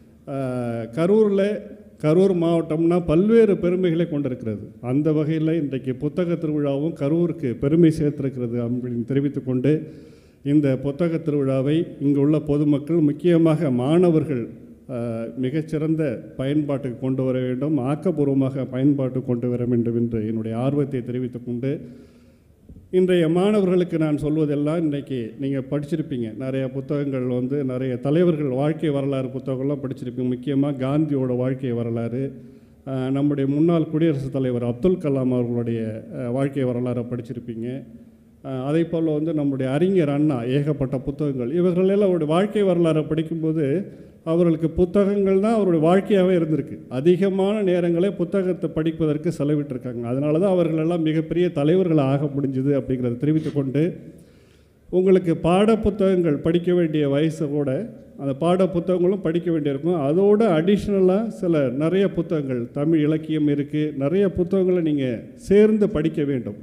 கரூரில் கரூர் மாவட்டம்னா பல்வேறு பெருமைகளை கொண்டிருக்கிறது. அந்த வகையில் இன்றைக்கு புத்தக திருவிழாவும் கரூருக்கு பெருமை சேர்த்திருக்கிறது அப்படின்னு தெரிவித்துக்கொண்டு இந்த புத்தக திருவிழாவை இங்கு உள்ள பொதுமக்கள், முக்கியமாக மாணவர்கள் மிகச்சிறந்த பயன்பாட்டுக்கு கொண்டு வர வேண்டும், ஆக்கப்பூர்வமாக பயன்பாட்டுக்கு கொண்டு வர வேண்டும் என்று என்னுடைய ஆர்வத்தை தெரிவித்துக்கொண்டு இன்றைய மாணவர்களுக்கு நான் சொல்வதெல்லாம், இன்றைக்கி நீங்கள் படிச்சிருப்பீங்க நிறைய புத்தகங்கள், வந்து நிறைய தலைவர்கள் வாழ்க்கை வரலாறு புத்தகங்கள்லாம் படிச்சிருப்பீங்க. முக்கியமாக காந்தியோட வாழ்க்கை வரலாறு, நம்முடைய முன்னாள் குடியரசுத் தலைவர் அப்துல் கலாம் அவர்களுடைய வாழ்க்கை வரலாறை படிச்சிருப்பீங்க. அதே போல் வந்து நம்முடைய அறிஞர் அண்ணா ஏகப்பட்ட புத்தகங்கள், இவர்களெல்லாம் அவருடைய வாழ்க்கை வரலாறை படிக்கும்போது அவர்களுக்கு புத்தகங்கள் தான் அவருடைய வாழ்க்கையாகவே இருந்திருக்கு. அதிகமான நேரங்களை புத்தகத்தை படிப்பதற்கு செலவிட்டிருக்காங்க. அதனால தான் அவர்களெல்லாம் மிகப்பெரிய தலைவர்கள் ஆக முடிஞ்சுது அப்படிங்கிறத தெரிவித்துக்கொண்டு, உங்களுக்கு பாட புத்தகங்கள் படிக்க வேண்டிய வயசை கூட அந்த பாட புத்தகங்களும் படிக்க வேண்டியிருக்கும். அதோடு அடிஷ்னலாக சில நிறைய புத்தகங்கள், தமிழ் இலக்கியம் இருக்குது, நிறைய புத்தகங்களை நீங்கள் சேர்ந்து படிக்க வேண்டும்.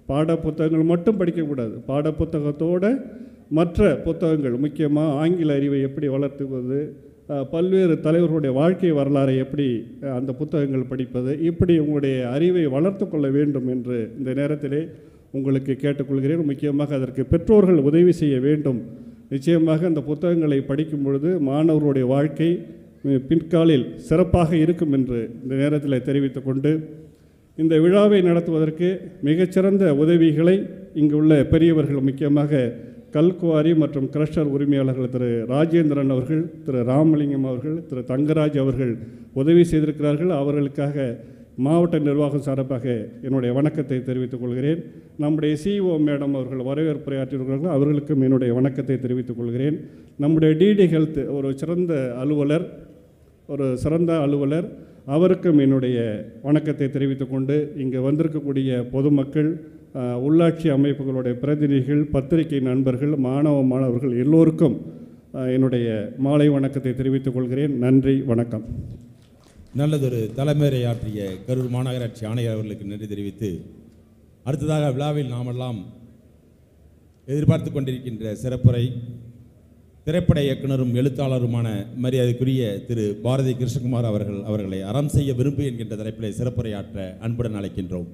பாட புத்தகங்கள் மட்டும் படிக்கக்கூடாது. பாட புத்தகத்தோடு மற்ற புத்தகங்கள், முக்கியமாக ஆங்கில அறிவை எப்படி வளர்த்துவது, பல்வேறு தலைவர்களுடைய வாழ்க்கை வரலாறை எப்படி அந்த புத்தகங்கள் படிப்பது, இப்படி உங்களுடைய அறிவை வளர்த்து கொள்ள வேண்டும் என்று இந்த நேரத்திலே உங்களுக்கு கேட்டுக்கொள்கிறேன். முக்கியமாக அதற்கு பெற்றோர்கள் உதவி செய்ய வேண்டும். நிச்சயமாக அந்த புத்தகங்களை படிக்கும் பொழுது மாணவர்களுடைய வாழ்க்கை பிற்காலில் சிறப்பாக இருக்கும் என்று இந்த நேரத்தில் தெரிவித்து கொண்டு, இந்த விழாவை நடத்துவதற்கு மிகச்சிறந்த உதவிகளை இங்கு உள்ள பெரியவர்கள், முக்கியமாக கல்குவாரி மற்றும் கிரஷர் உரிமையாளர்கள் திரு ராஜேந்திரன் அவர்கள், திரு ராமலிங்கம் அவர்கள், திரு தங்கராஜ் அவர்கள் உதவி செய்திருக்கிறார்கள். அவர்களுக்காக மாவட்ட நிர்வாகம் சார்பாக என்னுடைய வணக்கத்தை தெரிவித்துக் கொள்கிறேன். நம்முடைய சிஇஓ மேடம் அவர்கள் வரவேற்புரையாற்றியிருக்கிறார்கள், அவர்களுக்கும் என்னுடைய வணக்கத்தை தெரிவித்துக் கொள்கிறேன். நம்முடைய டிடி ஹெல்த் ஒரு சிறந்த அலுவலர், ஒரு சிறந்த அலுவலர், அவருக்கும் என்னுடைய வணக்கத்தை தெரிவித்துக் கொண்டு, இங்கே வந்திருக்கக்கூடிய பொதுமக்கள், உள்ளாட்சி அமைப்புகளுடைய பிரதிநிதிகள், பத்திரிகை நண்பர்கள், மாணவ மாணவர்கள் எல்லோருக்கும் என்னுடைய மாலை வணக்கத்தை தெரிவித்துக் கொள்கிறேன். நன்றி, வணக்கம். நல்லதொரு தலைமையாற்றிய கரூர் மாநகராட்சி ஆணையர் அவர்களுக்கு நன்றி தெரிவித்து, அடுத்ததாக விழாவில் நாமெல்லாம் எதிர்பார்த்து கொண்டிருக்கின்ற சிறப்புரை திரைப்பட இயக்குனரும் எழுத்தாளருமான மரியாதைக்குரிய திரு பாரதி கிருஷ்ணகுமார் அவர்கள் அவர்களை அறம் செய்ய விரும்பு என்கின்ற தலைப்பிலே சிறப்புரையாற்ற அன்புடன் அழைக்கின்றோம்.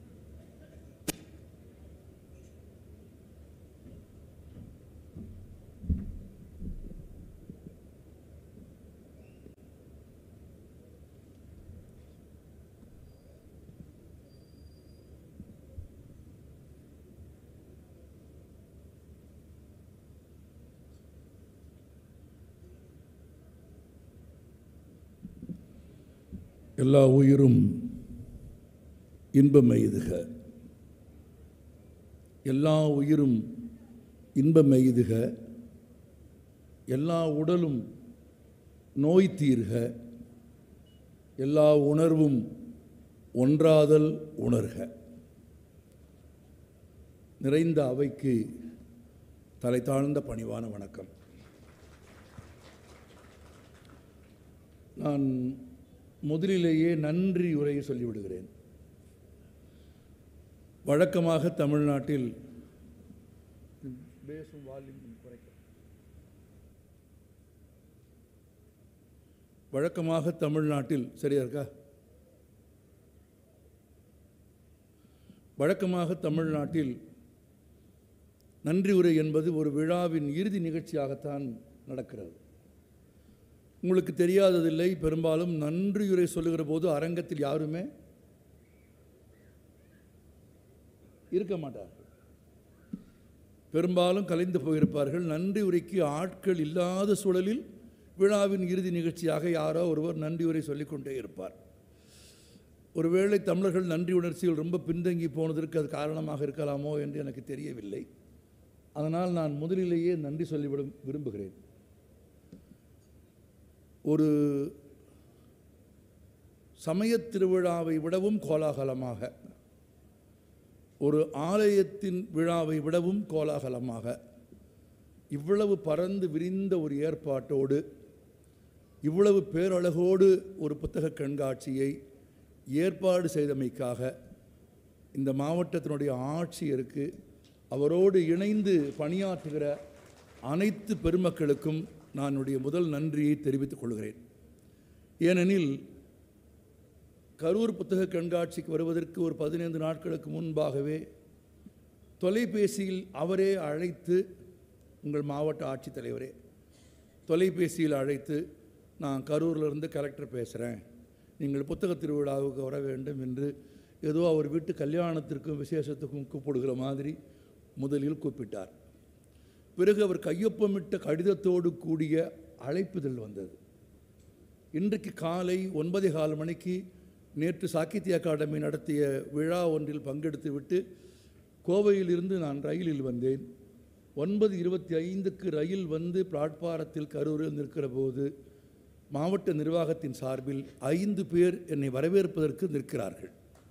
எல்லா உயிரும் இன்பம் எய்துக, எல்லா உயிரும் இன்பம் எய்துக, எல்லா உடலும் நோய் தீர்க, எல்லா உணர்வும் ஒன்றாதல் உணர்க. நிறைந்த அவைக்கு தலை தாழ்ந்த பணிவான வணக்கம். நான் முதலிலேயே நன்றி உரையை சொல்லிவிடுகிறேன். வழக்கமாக தமிழ்நாட்டில் பேசும் வால்யூம் குறைக்க வழக்கமாக தமிழ்நாட்டில் சரியா இருக்கா? வழக்கமாக தமிழ்நாட்டில் நன்றி உரை என்பது ஒரு விழாவின் இறுதி நிகழ்ச்சியாகத்தான் நடக்கிறது. உங்களுக்கு தெரியாததில்லை, பெரும்பாலும் நன்றியுரை சொல்லுகிற போது அரங்கத்தில் யாருமே இருக்க மாட்டார்கள். பெரும்பாலும் கலைந்து போயிருப்பார்கள். நன்றி உரைக்கு ஆட்கள் இல்லாத சூழலில் விழாவின் இறுதி நிகழ்ச்சியாக யாரோ ஒருவர் நன்றி உரை சொல்லிக்கொண்டே இருப்பார். ஒருவேளை தமிழர்கள் நன்றி உணர்ச்சிகள் ரொம்ப பின்தங்கி போனதற்கு அது காரணமாக இருக்கலாமோ என்று எனக்கு தெரியவில்லை. அதனால் நான் முதலிலேயே நன்றி சொல்லிவிட விரும்புகிறேன். ஒரு சமயத் திருவிழாவை விடவும் கோலாகலமாக, ஒரு ஆலயத்தின் விழாவை விடவும் கோலாகலமாக, இவ்வளவு பறந்து விரிந்த ஒரு ஏற்பாட்டோடு, இவ்வளவு பேரழகோடு ஒரு புத்தக கண்காட்சியை ஏற்பாடு செய்தமைக்காக இந்த மாவட்டத்தினுடைய ஆட்சியருக்கு, அவரோடு இணைந்து பணியாற்றுகிற அனைத்து பெருமக்களுக்கும் நான் என்னுடைய முதல் நன்றியை தெரிவித்துக் கொள்கிறேன். ஏனெனில் கரூர் புத்தக கண்காட்சிக்கு வருவதற்கு ஒரு பதினைந்து நாட்களுக்கு முன்பாகவே தொலைபேசியில் அவரே அழைத்து, உங்கள் மாவட்ட ஆட்சித்தலைவரே தொலைபேசியில் அழைத்து, நான் கரூரிலிருந்து கலெக்டர் பேசுகிறேன், நீங்கள் புத்தக திருவிழாவுக்கு வர வேண்டும் என்று ஏதோ அவர் வீட்டு கல்யாணத்திற்கும் விசேஷத்துக்கும் கூப்பிடுகிற மாதிரி முதலில் கூப்பிட்டார். பிறகு அவர் கையொப்பமிட்ட கடிதத்தோடு கூடிய அழைப்புதல் வந்தது. இன்றைக்கு காலை ஒன்பதே கால் மணிக்கு நேற்று சாகித்ய அகாடமி நடத்திய விழா ஒன்றில் பங்கெடுத்து விட்டு கோவையிலிருந்து நான் ரயிலில் வந்தேன். ஒன்பது இருபத்தி ஐந்துக்கு ரயில் வந்து பிளாட்பாரத்தில் கரூரில் நிற்கிற போது மாவட்ட நிர்வாகத்தின் சார்பில் ஐந்து பேர் என்னை வரவேற்பதற்கு நிற்கிறார்கள்.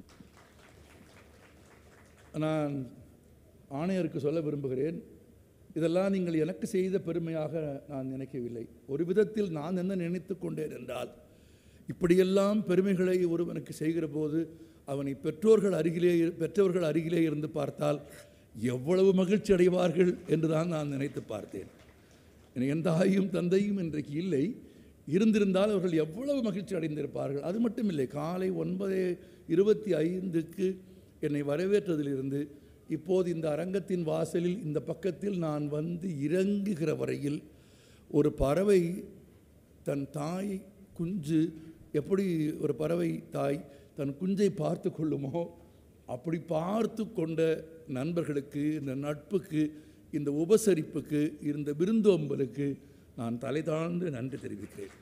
நான் ஆணையருக்கு சொல்ல விரும்புகிறேன், இதெல்லாம் நீங்கள் எனக்கு செய்த பெருமையாக நான் நினைக்கவில்லை. ஒரு விதத்தில் நான் என்ன நினைத்து கொண்டேன் என்றால், இப்படியெல்லாம் பெருமைகளை ஒருவனுக்கு செய்கிற போது அவனை பெற்றோர்கள் அருகிலே பெற்றவர்கள் அருகிலே இருந்து பார்த்தால் எவ்வளவு மகிழ்ச்சி அடைவார்கள் என்று தான் நான் நினைத்து பார்த்தேன். என் தாயும் தந்தையும் இன்றைக்கு இல்லை, இருந்திருந்தால் அவர்கள் எவ்வளவு மகிழ்ச்சி அடைந்திருப்பார்கள். அது மட்டும் இல்லை, காலை ஒன்பது இருபத்தி ஐந்துக்கு என்னை வரவேற்றதிலிருந்து இப்போது இந்த அரங்கத்தின் வாசலில் இந்த பக்கத்தில் நான் வந்து இறங்குகிற வரையில் ஒரு பறவை தன் தாய் குஞ்சு எப்படி ஒரு பறவை தாய் தன் குஞ்சை பார்த்து கொள்ளுமோ அப்படி பார்த்து கொண்ட நண்பர்களுக்கு, இந்த நட்புக்கு, இந்த உபசரிப்புக்கு, இந்த விருந்தோம்பலுக்கு நான் தலை தாழ்ந்து நன்றி தெரிவிக்கிறேன்.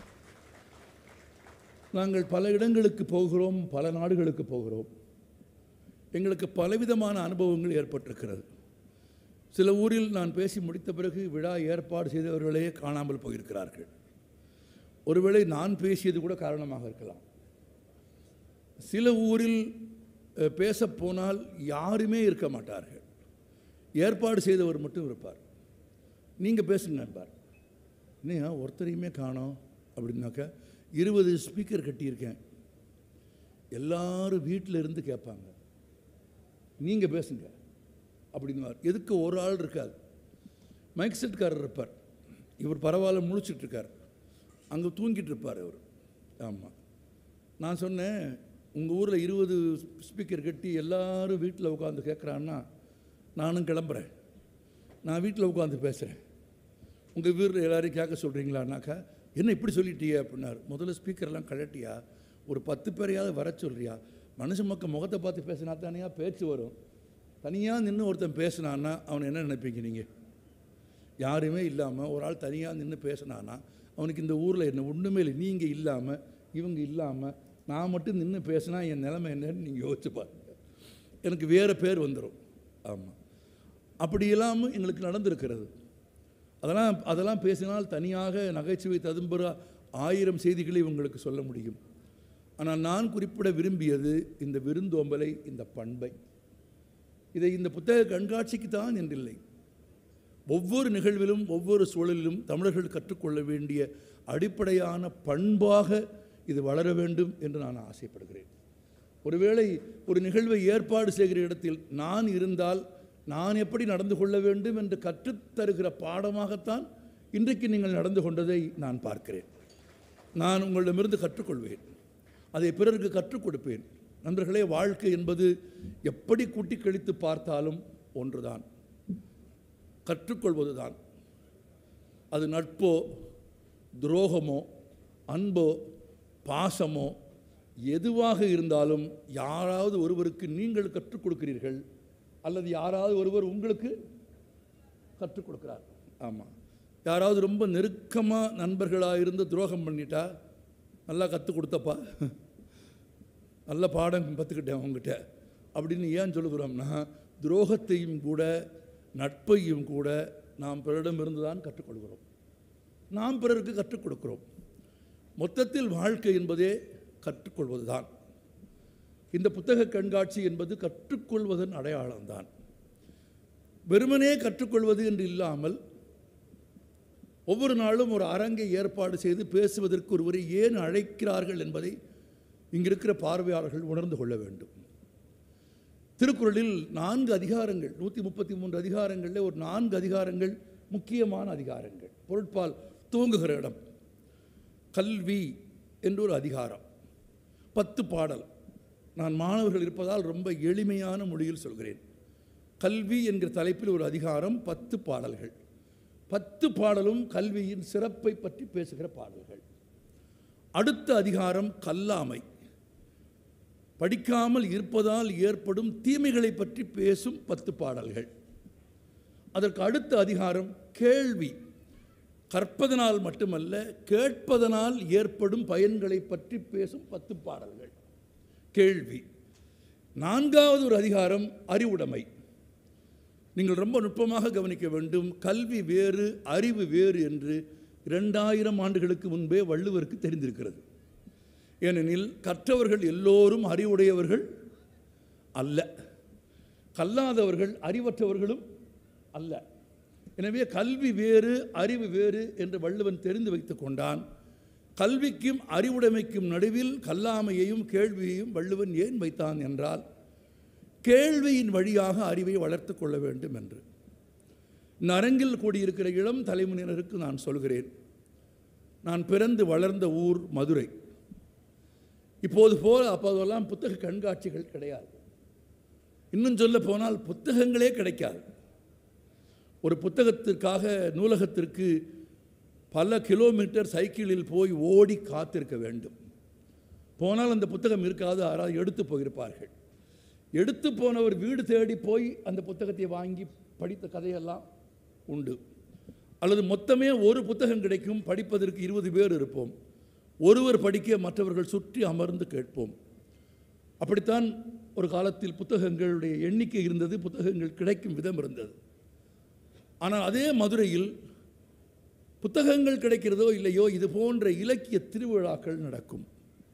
நாங்கள் பல இடங்களுக்கு போகிறோம், பல நாடுகளுக்கு போகிறோம். எங்களுக்கு பலவிதமான அனுபவங்கள் ஏற்பட்டிருக்கிறது. சில ஊரில் நான் பேசி முடித்த பிறகு விழா ஏற்பாடு செய்தவர்களே காணாமல் போயிருக்கிறார்கள். ஒருவேளை நான் பேசியது கூட காரணமாக இருக்கலாம். சில ஊரில் பேசப்போனால் யாருமே இருக்க மாட்டார்கள், ஏற்பாடு செய்தவர் மட்டும் இருப்பார். நீங்கள் பேசுங்க என்பார். இல்லையா, ஒருத்தரையுமே காணோம் அப்படின்னாக்கா இருபது ஸ்பீக்கர் கட்டியிருக்கேன், எல்லாரும் வீட்டில் இருந்து கேட்பாங்க, நீங்கள் பேசுங்க அப்படின்னுவார். எதுக்கு ஒரு ஆள் இருக்காது, மைக் செட்காரர் இருப்பார். இவர் பரவாயில்ல முழிச்சிட்ருக்கார், அங்கே தூங்கிட்டு இருப்பார் அவர். ஆமாம், நான் சொன்னேன், உங்கள் ஊரில் இருபது ஸ்பீக்கர் கட்டி எல்லாரும் வீட்டில் உட்காந்து கேட்குறான்னா நானும் கிளம்புறேன், நான் வீட்டில் உட்காந்து பேசுகிறேன், உங்கள் வீட்டில் எல்லோரையும் கேட்க சொல்கிறீங்களான்னாக்கா என்ன இப்படி சொல்லிட்டியே அப்படின்னார். முதல்ல ஸ்பீக்கர்லாம் கழட்டியா, ஒரு பத்து பேரையாவது வர சொல்கிறியா, மனுஷ மக்கள் முகத்தை பார்த்து பேசினா தானே பேச்சு வரும். தனியாக நின்று ஒருத்தன் பேசினான்னா அவனை என்ன நினைப்பீங்க நீங்கள்? யாருமே இல்லாமல் ஒரு ஆள் தனியாக நின்று பேசினான்னா அவனுக்கு இந்த ஊரில் என்ன ஒன்றுமே இல்லை, நீங்கள் இல்லாமல் இவங்க இல்லாமல் நான் மட்டும் நின்று பேசினா என் நிலைமை என்னன்னு நீங்கள் யோசிச்சு பாருங்க, எனக்கு வேறு பேர் வந்துடும். ஆமாம், அப்படி இல்லாமல் எங்களுக்கு நடந்திருக்கிறது. அதெல்லாம் அதெல்லாம் பேசினால் தனியாக நகைச்சுவை ததும்புற ஆயிரம் செய்திகளை உங்களுக்கு சொல்ல முடியும். ஆனால் நான் குறிப்பிட விரும்பியது இந்த விருந்தோம்பலை, இந்த பண்பை. இதை இந்த புத்தக கண்காட்சிக்கு தான் என்றில்லை, ஒவ்வொரு நிகழ்விலும் ஒவ்வொரு சூழலிலும் தமிழர்கள் கற்றுக்கொள்ள வேண்டிய அடிப்படையான பண்பாக இது வளர வேண்டும் என்று நான் ஆசைப்படுகிறேன். ஒருவேளை ஒரு நிகழ்வை ஏற்பாடு செய்கிற இடத்தில் நான் இருந்தால் நான் எப்படி நடந்து கொள்ள வேண்டும் என்று கற்றுத்தருகிற பாடமாகத்தான் இன்றைக்கு நீங்கள் நடந்து கொண்டதை நான் பார்க்கிறேன். நான் உங்களிடமிருந்து கற்றுக்கொள்வேன், அதை பிறருக்கு கற்றுக் கொடுப்பேன். நண்பர்களே, வாழ்க்கை என்பது எப்படி கூட்டி கழித்து பார்த்தாலும் ஒன்றுதான், கற்றுக்கொள்வது தான். அது நட்போ துரோகமோ அன்போ பாசமோ எதுவாக இருந்தாலும் யாராவது ஒருவருக்கு நீங்கள் கற்றுக் கொடுக்கிறீர்கள், அல்லது யாராவது ஒருவர் உங்களுக்கு கற்றுக் கொடுக்கிறார். ஆமாம், யாராவது ரொம்ப நெருக்கமாக நண்பர்களாக இருந்து துரோகம் பண்ணிட்டா, நல்லா கற்றுக் கொடுத்தப்பா, நல்ல பாடம் கற்றுக்கிட்டேன் அவங்ககிட்ட அப்படின்னு ஏன் சொல்லுகிறோம்னா, துரோகத்தையும் கூட நட்பையும் கூட நாம் பிறரிடமிருந்து தான் கற்றுக்கொள்கிறோம், நாம் பிறருக்கு கற்றுக் கொடுக்கிறோம். மொத்தத்தில் வாழ்க்கை என்பதே கற்றுக்கொள்வது தான். இந்த புத்தக கண்காட்சி என்பது கற்றுக்கொள்வதன் அடையாளம்தான். வெறுமனே கற்றுக்கொள்வது என்று இல்லாமல் ஒவ்வொரு நாளும் ஒரு அரங்கை ஏற்பாடு செய்து பேசுவதற்கு ஒருவரை ஏன் அழைக்கிறார்கள் என்பதை இங்கிருக்கிற பார்வையாளர்கள் உணர்ந்து கொள்ள வேண்டும். திருக்குறளில் நான்கு அதிகாரங்கள், நூற்றி முப்பத்தி மூன்று அதிகாரங்களில் ஒரு நான்கு அதிகாரங்கள் முக்கியமான அதிகாரங்கள். பொருட்பால் துவங்குகிற இடம் கல்வி என்று ஒரு அதிகாரம், பத்து பாடல். நான் மாணவர்கள் இருப்பதால் ரொம்ப எளிமையான மொழியில் சொல்கிறேன். கல்வி என்கிற தலைப்பில் ஒரு அதிகாரம், பத்து பாடல்கள். பத்து பாடலும் கல்வியின் சிறப்பை பற்றி பேசுகிற பாடல்கள். அடுத்த அதிகாரம் கல்லாமை, படிக்காமல் இருப்பதால் ஏற்படும் தீமைகளை பற்றி பேசும் பத்து பாடல்கள். அதற்கு அடுத்த அதிகாரம் கேள்வி, கற்பதனால் மட்டுமல்ல கேட்பதனால் ஏற்படும் பயன்களை பற்றி பேசும் பத்து பாடல்கள், கேள்வி. நான்காவது ஒரு அதிகாரம் அறிவுடைமை. நீங்கள் ரொம்ப நுட்பமாக கவனிக்க வேண்டும். கல்வி வேறு அறிவு வேறு என்று இரண்டாயிரம் ஆண்டுகளுக்கு முன்பே வள்ளுவருக்கு தெரிந்திருக்கிறது. ஏனெனில் கற்றவர்கள் எல்லோரும் அறிவுடையவர்கள் அல்ல, கல்லாதவர்கள் அறிவற்றவர்களும் அல்ல. எனவே கல்வி வேறு அறிவு வேறு என்று வள்ளுவன் தெரிந்து வைத்து கொண்டான். கல்விக்கும் அறிவுடைமைக்கும் நடுவில் கல்லாமையையும் கேள்வியையும் வள்ளுவன் ஏன் வைத்தான் என்றால், கேள்வியின் வழியாக அறிவை வளர்த்து கொள்ள வேண்டும் என்று. இந்த அரங்கில் கூடியிருக்கிற இளம் தலைமுறையினருக்கு நான் சொல்கிறேன், நான் பிறந்து வளர்ந்த ஊர் மதுரை. இப்போது போல அப்போதெல்லாம் புத்தக கண்காட்சிகள் கிடையாது. இன்னும் சொல்ல போனால் புத்தகங்களே கிடைக்காது. ஒரு புத்தகத்திற்காக நூலகத்திற்கு பல கிலோமீட்டர் சைக்கிளில் போய் ஓடி காத்திருக்க வேண்டும். போனால் அந்த புத்தகம் இருக்காது, யாராவது எடுத்து போயிருப்பார்கள். எடுத்து போனவர் வீடு தேடி போய் அந்த புத்தகத்தை வாங்கி படித்த கதையெல்லாம் உண்டு. அல்லது மொத்தமே ஒரு புத்தகம் கிடைக்கும், படிப்பதற்கு இருபது பேர் இருப்போம். ஒருவர் படிக்க மற்றவர்கள் சுற்றி அமர்ந்து கேட்போம். அப்படித்தான் ஒரு காலத்தில் புத்தகங்களுடைய எண்ணிக்கை இருந்தது, புத்தகங்கள் கிடைக்கும் விதம் இருந்தது. ஆனால் அதே மதுரையில் புத்தகங்கள் கிடைக்கிறதோ இல்லையோ, இது போன்ற இலக்கிய திருவிழாக்கள் நடக்கும்.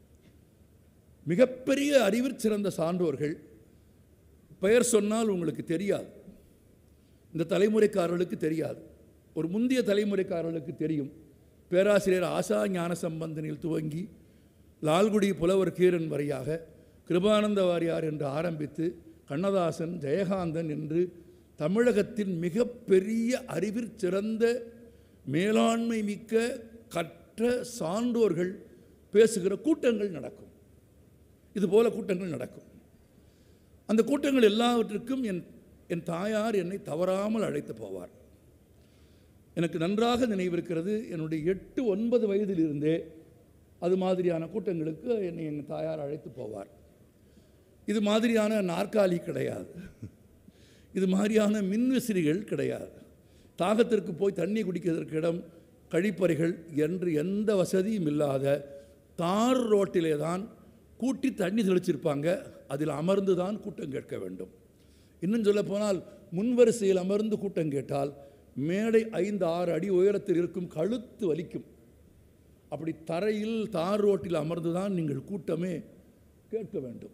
மிகப்பெரிய அறிவிற் சிறந்த சான்றோர்கள் பெயர் சொன்னால் உங்களுக்கு தெரியாது, இந்த தலைமுறைக்காரர்களுக்கு தெரியாது. ஒரு முந்தைய தலைமுறைக்காரர்களுக்கு தெரியும். பேராசிரியர் ஆசா ஞான சம்பந்தனில் துவங்கி லால்குடி புலவர் கீரன் வரையாக கிருபானந்த வாரியார் என்று ஆரம்பித்து கண்ணதாசன், ஜெயகாந்தன் என்று தமிழகத்தின் மிகப்பெரிய அறிவிற் சிறந்த மேலாண்மை மிக்க கற்ற சான்றோர்கள் பேசுகிற கூட்டங்கள் நடக்கும். இதுபோல கூட்டங்கள் நடக்கும். அந்த கூட்டங்கள் எல்லாவற்றுக்கும் என் என் தாயார் என்னை தவறாமல் அழைத்து போவார். எனக்கு நன்றாக நினைவிருக்கிறது, என்னுடைய எட்டு ஒன்பது வயதிலிருந்தே அது மாதிரியான கூட்டங்களுக்கு என்னை எங்கள் தாயார் அழைத்து போவார். இது மாதிரியான நாற்காலி கிடையாது, இது மாதிரியான மின்விசிறிகள் கிடையாது, தாகத்திற்கு போய் தண்ணி குடிக்கிறதற்கு இடம், கழிப்பறைகள் என்று எந்த வசதியும் இல்லாத தார் ரோட்டிலே தான் கூட்டி தண்ணி தெளிச்சிருப்பாங்க. அதில் அமர்ந்து தான் கூட்டம் கேட்க வேண்டும். இன்னும் சொல்லப்போனால் முன்வரிசையில் அமர்ந்து கூட்டம் கேட்டால் மேடை ஐந்து ஆறு அடி உயரத்தில் இருக்கும், கழுத்து வலிக்கும். அப்படி தரையில் தார் ரோட்டில் அமர்ந்து தான் நீங்கள் கூட்டமே கேட்க வேண்டும்.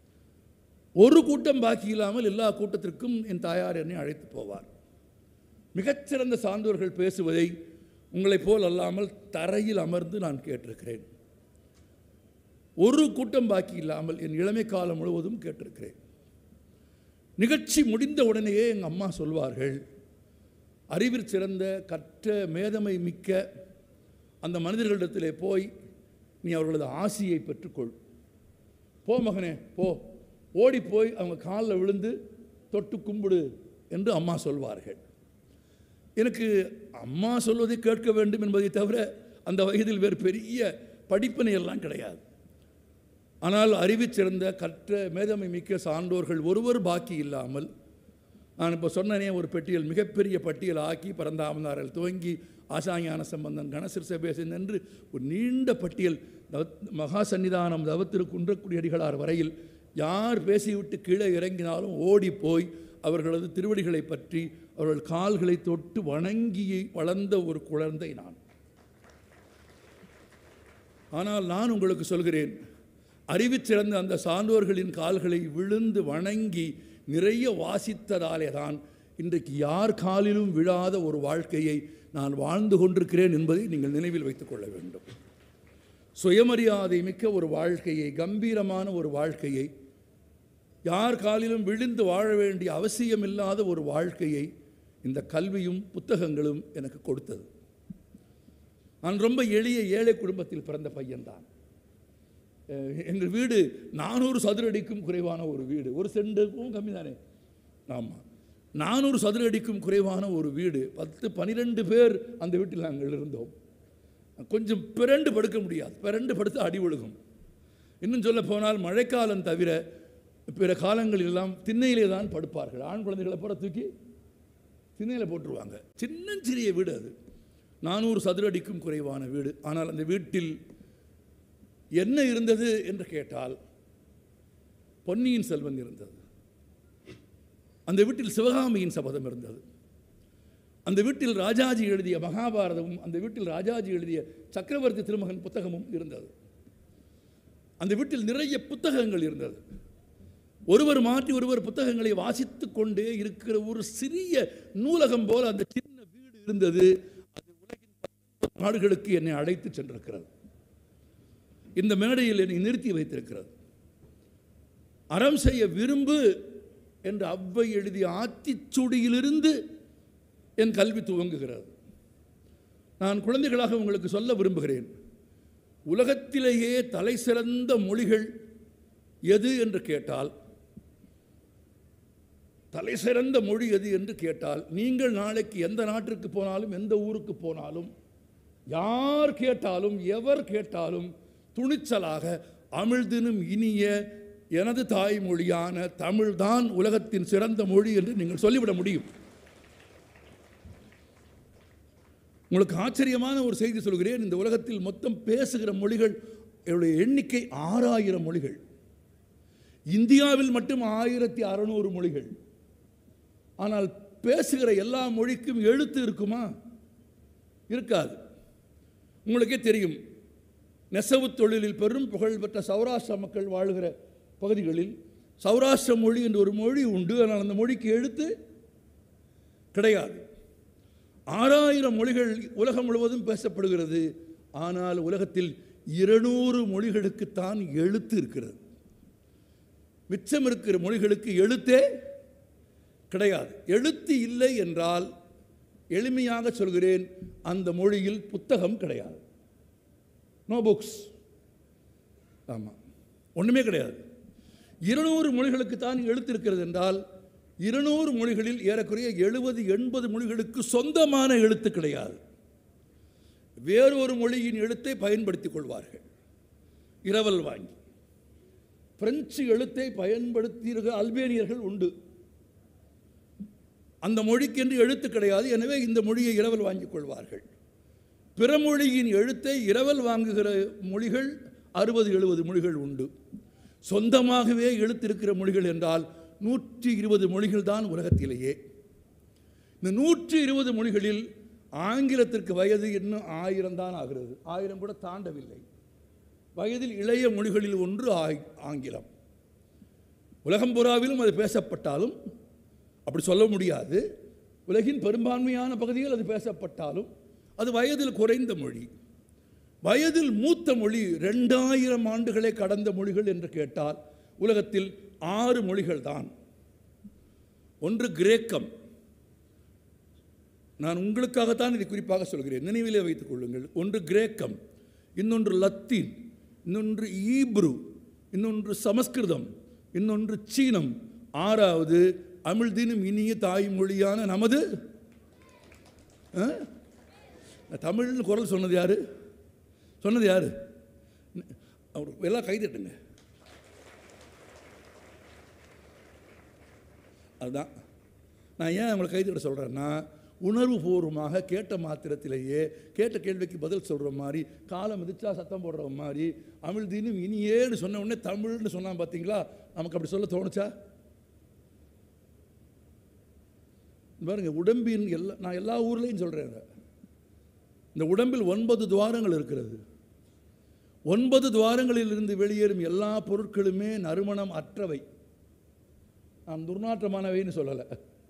ஒரு கூட்டம் பாக்கி இல்லாமல் எல்லா கூட்டத்திற்கும் என் தாயார் என்னை அழைத்து போவார். மிகச்சிறந்த சான்றோர்கள் பேசுவதை உங்களைப் போல் அல்லாமல் தரையில் அமர்ந்து நான் கேட்டிருக்கிறேன். ஒரு கூட்டம் பாக்கி இல்லாமல் என் இளமை காலம் முழுவதும் கேட்டிருக்கிறேன். நிகழ்ச்சி முடிந்த உடனேயே எங்கள் அம்மா சொல்வார்கள், அறிவிற் சிறந்த கற்ற மேதமை மிக்க அந்த மனிதர்களிடத்திலே போய் நீ அவர்களது ஆசியை பெற்றுக்கொள். போ மகனே போ, ஓடி போய் அவங்க காலில் விழுந்து தொட்டு கும்பிடு என்று அம்மா சொல்வார்கள். எனக்கு அம்மா சொல்வதை கேட்க வேண்டும் என்பதை தவிர அந்த வயதில் வேறு பெரிய படிப்பினை எல்லாம் கிடையாது. ஆனால் அறிவிற் சிறந்த கற்ற மேதமை மிக்க சான்றோர்கள் ஒருவர் பாக்கி இல்லாமல், நான் இப்போ சொன்னனே ஒரு பெட்டியல், மிகப்பெரிய பட்டியல் ஆக்கி பரந்தாமனாரில் துவங்கி ஆசா ஞான சம்பந்தன், கணசிற்சபேசன் என்று ஒரு நீண்ட பட்டியல், மகா சன்னிதானம் தவத்திரு குன்றக்குடியடிகளார் வரையில் யார் பேசிவிட்டு கீழே இறங்கினாலும் ஓடி போய் அவர்களது திருவடிகளை பற்றி அவர்கள் கால்களை தொட்டு வணங்கி வளர்ந்த ஒரு குழந்தை நான். ஆனால் நான் உங்களுக்கு சொல்கிறேன், அறிவிற் சிறந்த அந்த சான்றோர்களின் கால்களை விழுந்து வணங்கி நிறைய வாசித்ததாலே தான் இன்றைக்கு யார் காலிலும் விழாத ஒரு வாழ்க்கையை நான் வாழ்ந்து கொண்டிருக்கிறேன் என்பதை நீங்கள் நினைவில் வைத்துக் கொள்ள வேண்டும். சுயமரியாதை மிக்க ஒரு வாழ்க்கையை, கம்பீரமான ஒரு வாழ்க்கையை, யார் காலிலும் விழுந்து வாழ வேண்டிய அவசியமில்லாத ஒரு வாழ்க்கையை இந்த கல்வியும் புத்தகங்களும் எனக்கு கொடுத்தது. நான் ரொம்ப எளிய ஏழை குடும்பத்தில் பிறந்த பையன்தான். எங்கள் வீடு நானூறு சதுர அடிக்கும் குறைவான ஒரு வீடு, ஒரு சென்டுக்கும் கம்மி தானே. ஆமாம், நானூறு சதுர அடிக்கும் குறைவான ஒரு வீடு. பத்து பன்னிரெண்டு பேர் அந்த வீட்டில் நாங்கள் இருந்தோம். கொஞ்சம் பிறண்டு படுக்க முடியாது, பிறண்டு படுத்து அடி ஒழுகும். இன்னும் சொல்ல போனால் மழைக்காலம் தவிர பிற காலங்களெல்லாம் திண்ணையிலே தான் படுப்பார்கள். ஆண் குழந்தைகளை போட தூக்கி திண்ணையில் போட்டுருவாங்க. சின்னஞ்சிறிய வீடு அது, நானூறு சதுர அடிக்கும் குறைவான வீடு. ஆனால் அந்த வீட்டில் என்ன இருந்தது என்று கேட்டால் பொன்னியின் செல்வன் இருந்தது, அந்த வீட்டில் சிவகாமியின் சபதம் இருந்தது, அந்த வீட்டில் ராஜாஜி எழுதிய மகாபாரதமும், அந்த வீட்டில் ராஜாஜி எழுதிய சக்கரவர்த்தி திருமகன் புத்தகமும் இருந்தது. அந்த வீட்டில் நிறைய புத்தகங்கள் இருந்தது. ஒருவர் மாற்றி ஒருவர் புத்தகங்களை வாசித்து கொண்டே இருக்கிற ஒரு சிறிய நூலகம் போல அந்த சின்ன வீடு இருந்தது. அது உலகின் நாடுகளுக்கு என்னை அழைத்து சென்றிருக்கிறது. இந்த மேடையில் என்னை நிறுத்தி வைத்திருக்கிறது. அறம் செய்ய விரும்பு என்று அவ்வை எழுதிய ஆத்திச்சூடியிலிருந்து என் கல்வி துவங்குகிறது. நான் குழந்தைகளாக உங்களுக்கு சொல்ல விரும்புகிறேன், உலகத்திலேயே தலை சிறந்த மொழிகள் எது என்று கேட்டால், தலை சிறந்த மொழி எது என்று கேட்டால், நீங்கள் நாளைக்கு எந்த நாட்டிற்கு போனாலும் எந்த ஊருக்கு போனாலும் யார் கேட்டாலும் எவர் கேட்டாலும் துணிச்சலாக அமிழ்தினும் இனிய எனது தாய்மொழியான தமிழ்தான் உலகத்தின் சிறந்த மொழி என்று நீங்கள் சொல்லிவிட முடியும். உங்களுக்கு ஆச்சரியமான ஒரு செய்தி சொல்கிறேன். இந்த உலகத்தில் மொத்தம் பேசுகிற மொழிகள் எண்ணிக்கை ஆறாயிரம் மொழிகள். இந்தியாவில் மட்டும் ஆயிரத்தி அறுநூறு மொழிகள். ஆனால் பேசுகிற எல்லா மொழிக்கும் எழுத்து இருக்குமா? இருக்காது. உங்களுக்கே தெரியும், நெசவு தொழிலில் பெரும் புகழ் பெற்ற சௌராஷ்டிர மக்கள் வாழ்கிற பகுதிகளில் சௌராஷ்டிர மொழி என்று ஒரு மொழி உண்டு. ஆனால் அந்த மொழிக்கு எழுத்து கிடையாது. ஆறாயிரம் மொழிகள் உலகம் முழுவதும் பேசப்படுகிறது. ஆனால் உலகத்தில் இருநூறு மொழிகளுக்குத்தான் எழுத்து இருக்கிறது. மிச்சம் இருக்கிற மொழிகளுக்கு எழுத்தே கிடையாது. எழுத்து இல்லை என்றால், எளிமையாக சொல்கிறேன், அந்த மொழியில் புத்தகம் கிடையாது. No books. ஆமாம், ஒன்றுமே கிடையாது. இருநூறு மொழிகளுக்கு தான் எழுத்து இருக்கிறது என்றால், இருநூறு மொழிகளில் ஏறக்குறைய எழுபது எண்பது மொழிகளுக்கு சொந்தமான எழுத்து கிடையாது. வேறொரு மொழியின் எழுத்தை பயன்படுத்திக் கொள்வார்கள், இரவல் வாங்கி. பிரெஞ்சு எழுத்தை பயன்படுத்திய அல்பேனியர்கள் உண்டு. அந்த மொழிக்கு என்று எழுத்து கிடையாது. எனவே இந்த மொழியை இரவல் வாங்கிக் கொள்வார்கள். பிற மொழியின் எழுத்தை இரவல் வாங்குகிற மொழிகள் அறுபது எழுபது மொழிகள் உண்டு. சொந்தமாகவே எழுத்திருக்கிற மொழிகள் என்றால் நூற்றி இருபது மொழிகள் தான் உலகத்திலேயே. இந்த நூற்றி இருபது மொழிகளில் ஆங்கிலத்திற்கு வயது இன்னும் ஆயிரம் தான் ஆகிறது. ஆயிரம் கூட தாண்டவில்லை. வயதில் இளைய மொழிகளில் ஒன்று ஆங்கிலம். உலகம் பூராவிலும் அது பேசப்பட்டாலும் அப்படி சொல்ல முடியாது. உலகின் பெரும்பான்மையான பகுதியில் அது பேசப்பட்டாலும் அது வயதில் குறைந்த மொழி. வயதில் மூத்த மொழி ரெண்டாயிரம் ஆண்டுகளை கடந்த மொழிகள் என்று கேட்டால் உலகத்தில் ஆறு மொழிகள் தான். ஒன்று கிரேக்கம். நான் உங்களுக்காகத்தான் இதை குறிப்பாக சொல்கிறேன், நினைவிலே வைத்துக் கொள்ளுங்கள். ஒன்று கிரேக்கம், இன்னொன்று லத்தீன், இன்னொன்று ஈப்ரு, இன்னொன்று சமஸ்கிருதம், இன்னொன்று சீனம், ஆறாவது அமிழ்தினும் இனிய தாய்மொழியான நமது தமிழ்னு குரல் சொன்னது யாரு? சொன்னது யாரு? அவர் எல்லாம் கைதட்டுங்க. அதுதான் நான் ஏன் அவங்களை கைதட்ட சொல்கிறேன்னா, உணர்வு பூர்வமாக கேட்ட மாத்திரத்திலேயே கேட்ட கேள்விக்கு பதில் சொல்கிற மாதிரி, காலம் மிதிச்சா சத்தம் போடுற மாதிரி, அமிழ்தினும் இனியேன்னு சொன்ன உடனே தமிழ்னு சொன்னால் பார்த்தீங்களா, நமக்கு அப்படி சொல்ல தோணுச்சா? பாருங்க, உடம்பின் எல்லா நான் எல்லா ஊர்லேயும் சொல்கிறேன், இந்த உடம்பில் ஒன்பது துவாரங்கள் இருக்கிறது. ஒன்பது துவாரங்களில் இருந்து வெளியேறும் எல்லா பொருட்களுமே நறுமணம் அற்றவை. நான் துர்நாற்றமானவைன்னு சொல்லலை,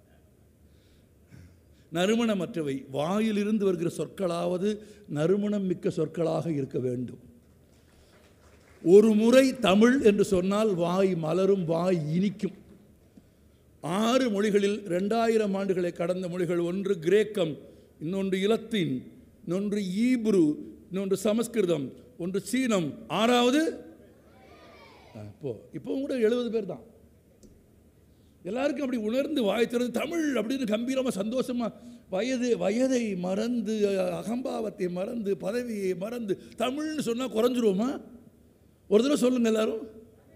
நறுமணமற்றவை. வாயிலிருந்து வருகிற சொற்களாவது நறுமணம் மிக்க சொற்களாக இருக்க வேண்டும். ஒரு முறை தமிழ் என்று சொன்னால் வாய் மலரும், வாய் இனிக்கும். ஆறு மொழிகளில் ரெண்டாயிரம் ஆண்டுகளை கடந்த மொழிகள். ஒன்று கிரேக்கம், இன்னொன்று இலத்தீன், இன்னொன்று ஈப்ரு, இன்னொன்று சமஸ்கிருதம், ஒன்று சீனம், ஆறாவது இப்போ இப்போ கூட எழுபது பேர் தான். எல்லாருக்கும் அப்படி உணர்ந்து வாய் திறந்து தமிழ் அப்படின்னு கம்பீரமாக சந்தோஷமாக, வயது வயதை மறந்து, அகம்பாவத்தை மறந்து, பதவியை மறந்து தமிழ்னு சொன்னால் குறைஞ்சிருவோமா? ஒரு தடவை சொல்லுங்க எல்லாரும்.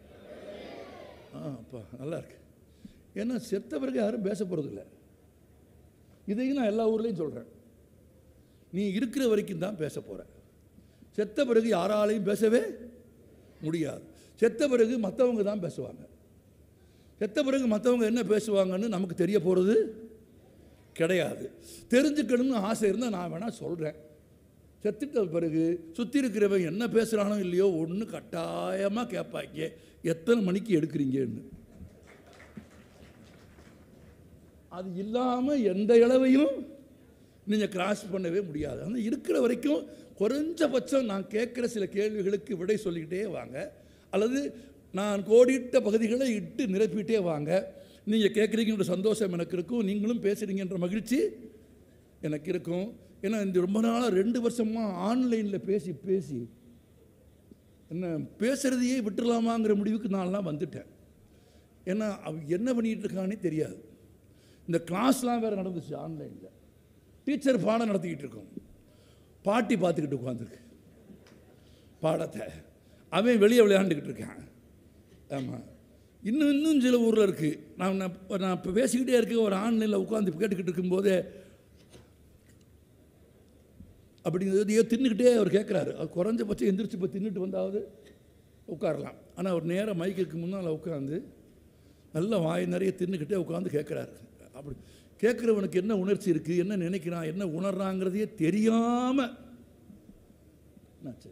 ஆ அப்பா நல்லா இருக்கு. ஏன்னா செத்த பிறகு யாரும் பேச போகிறதில்ல. இதையும் நான் எல்லா ஊர்லேயும் சொல்கிறேன். நீ இருக்கிற வரைக்கும் தான் பேச போகிற. செத்த பிறகு யாராலையும் பேசவே முடியாது. செத்த பிறகு மற்றவங்க தான் பேசுவாங்க. செத்த பிறகு மற்றவங்க என்ன பேசுவாங்கன்னு நமக்கு தெரிய போகிறது கிடையாது. தெரிஞ்சுக்கணும்னு ஆசை இருந்தால் நான் வேணால் சொல்கிறேன். செத்துட்ட பிறகு சுற்றி இருக்கிறவன் என்ன பேசுகிறானோ இல்லையோ ஒன்று கட்டாயமாக கேட்பாங்க, எத்தனை மணிக்கு எடுக்கிறீங்கன்னு. அது இல்லாமல் எந்த இளவையும் நீங்கள் கிராஸ் பண்ணவே முடியாது. ஆனால் இருக்கிற வரைக்கும் குறைஞ்சபட்சம் நான் கேட்குற சில கேள்விகளுக்கு விடை சொல்லிக்கிட்டே வாங்க, அல்லது நான் கோடிட்ட பகுதிகளை இட்டு நிரப்பிட்டே வாங்க. நீங்கள் கேட்குறீங்கன்ற சந்தோஷம் எனக்கு இருக்கும், நீங்களும் பேசுகிறீங்கன்ற மகிழ்ச்சி எனக்கு இருக்கும். ஏன்னா இந்த ரொம்ப நாளாக ரெண்டு வருஷமாக ஆன்லைனில் பேசி பேசி என்ன பேசுகிறதையே விட்டுடலாமாங்கிற முடிவுக்கு நான்லாம் வந்துட்டேன். ஏன்னா அவ என்ன பண்ணிகிட்டு இருக்கானே தெரியாது. இந்த கிளாஸ்லாம் வேறு நடந்துச்சு ஆன்லைனில். டீச்சர் பாடம் நடத்திக்கிட்டு இருக்கோம், பாட்டி பார்த்துக்கிட்டு உட்காந்துருக்கு பாடத்தை, அவன் வெளியே விளையாண்டுக்கிட்டு இருக்கான். ஆமாம், இன்னும் இன்னும் சில ஊரில் இருக்குது. நான் நான் இப்போ பேசிக்கிட்டே இருக்கேன், ஒரு ஆன்லைனில் உட்காந்து கேட்டுக்கிட்டு இருக்கும்போதே அப்படிங்கிறது ஏதோ தின்னுக்கிட்டே அவர் கேட்குறாரு. அது குறைஞ்சபட்சம் எந்திரிச்சு இப்போ தின்னுட்டு வந்தாவது உட்காரலாம். ஆனால் அவர் நேராக மைக்குக்கு முன்னால் உட்காந்து நல்ல வாய் நிறைய தின்னுக்கிட்டே உட்காந்து கேட்குறாரு. அப்படி கேட்குறவனுக்கு என்ன உணர்ச்சி இருக்குது, என்ன நினைக்கிறான், என்ன உணர்றாங்கிறதையே தெரியாமல் சரி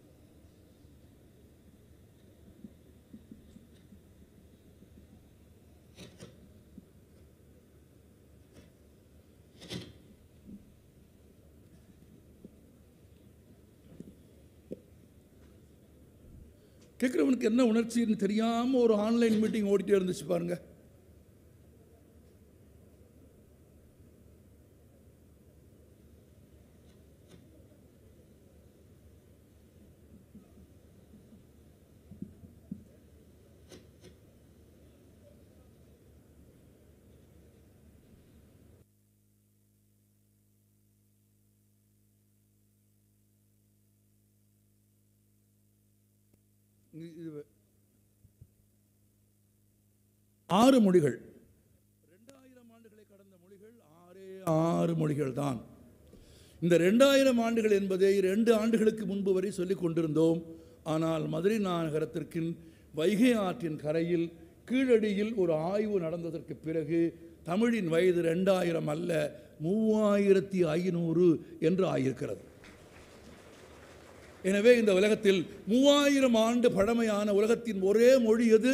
கேட்குறவனுக்கு என்ன உணர்ச்சின்னு தெரியாமல் ஒரு ஆன்லைன் மீட்டிங் ஓடிட்டே இருந்துச்சு பாருங்க. இது ஆறு மொழிகள், ரெண்டாயிரம் ஆண்டுகளை கடந்த மொழிகள் ஆறே ஆறு மொழிகள் தான். இந்த ரெண்டாயிரம் ஆண்டுகள் என்பதை ரெண்டு ஆண்டுகளுக்கு முன்பு வரை சொல்லிக் கொண்டிருந்தோம். ஆனால் மதுரை மாநகரத்திற்கு வைகை ஆற்றின் கரையில் கீழடியில் ஒரு ஆய்வு நடந்ததற்கு பிறகு தமிழின் வயது ரெண்டாயிரம் அல்ல மூவாயிரத்தி ஐநூறு என்று ஆகியிருக்கிறது. எனவே இந்த உலகத்தில் மூவாயிரம் ஆண்டு பழமையான உலகத்தின் ஒரே மொழி எது?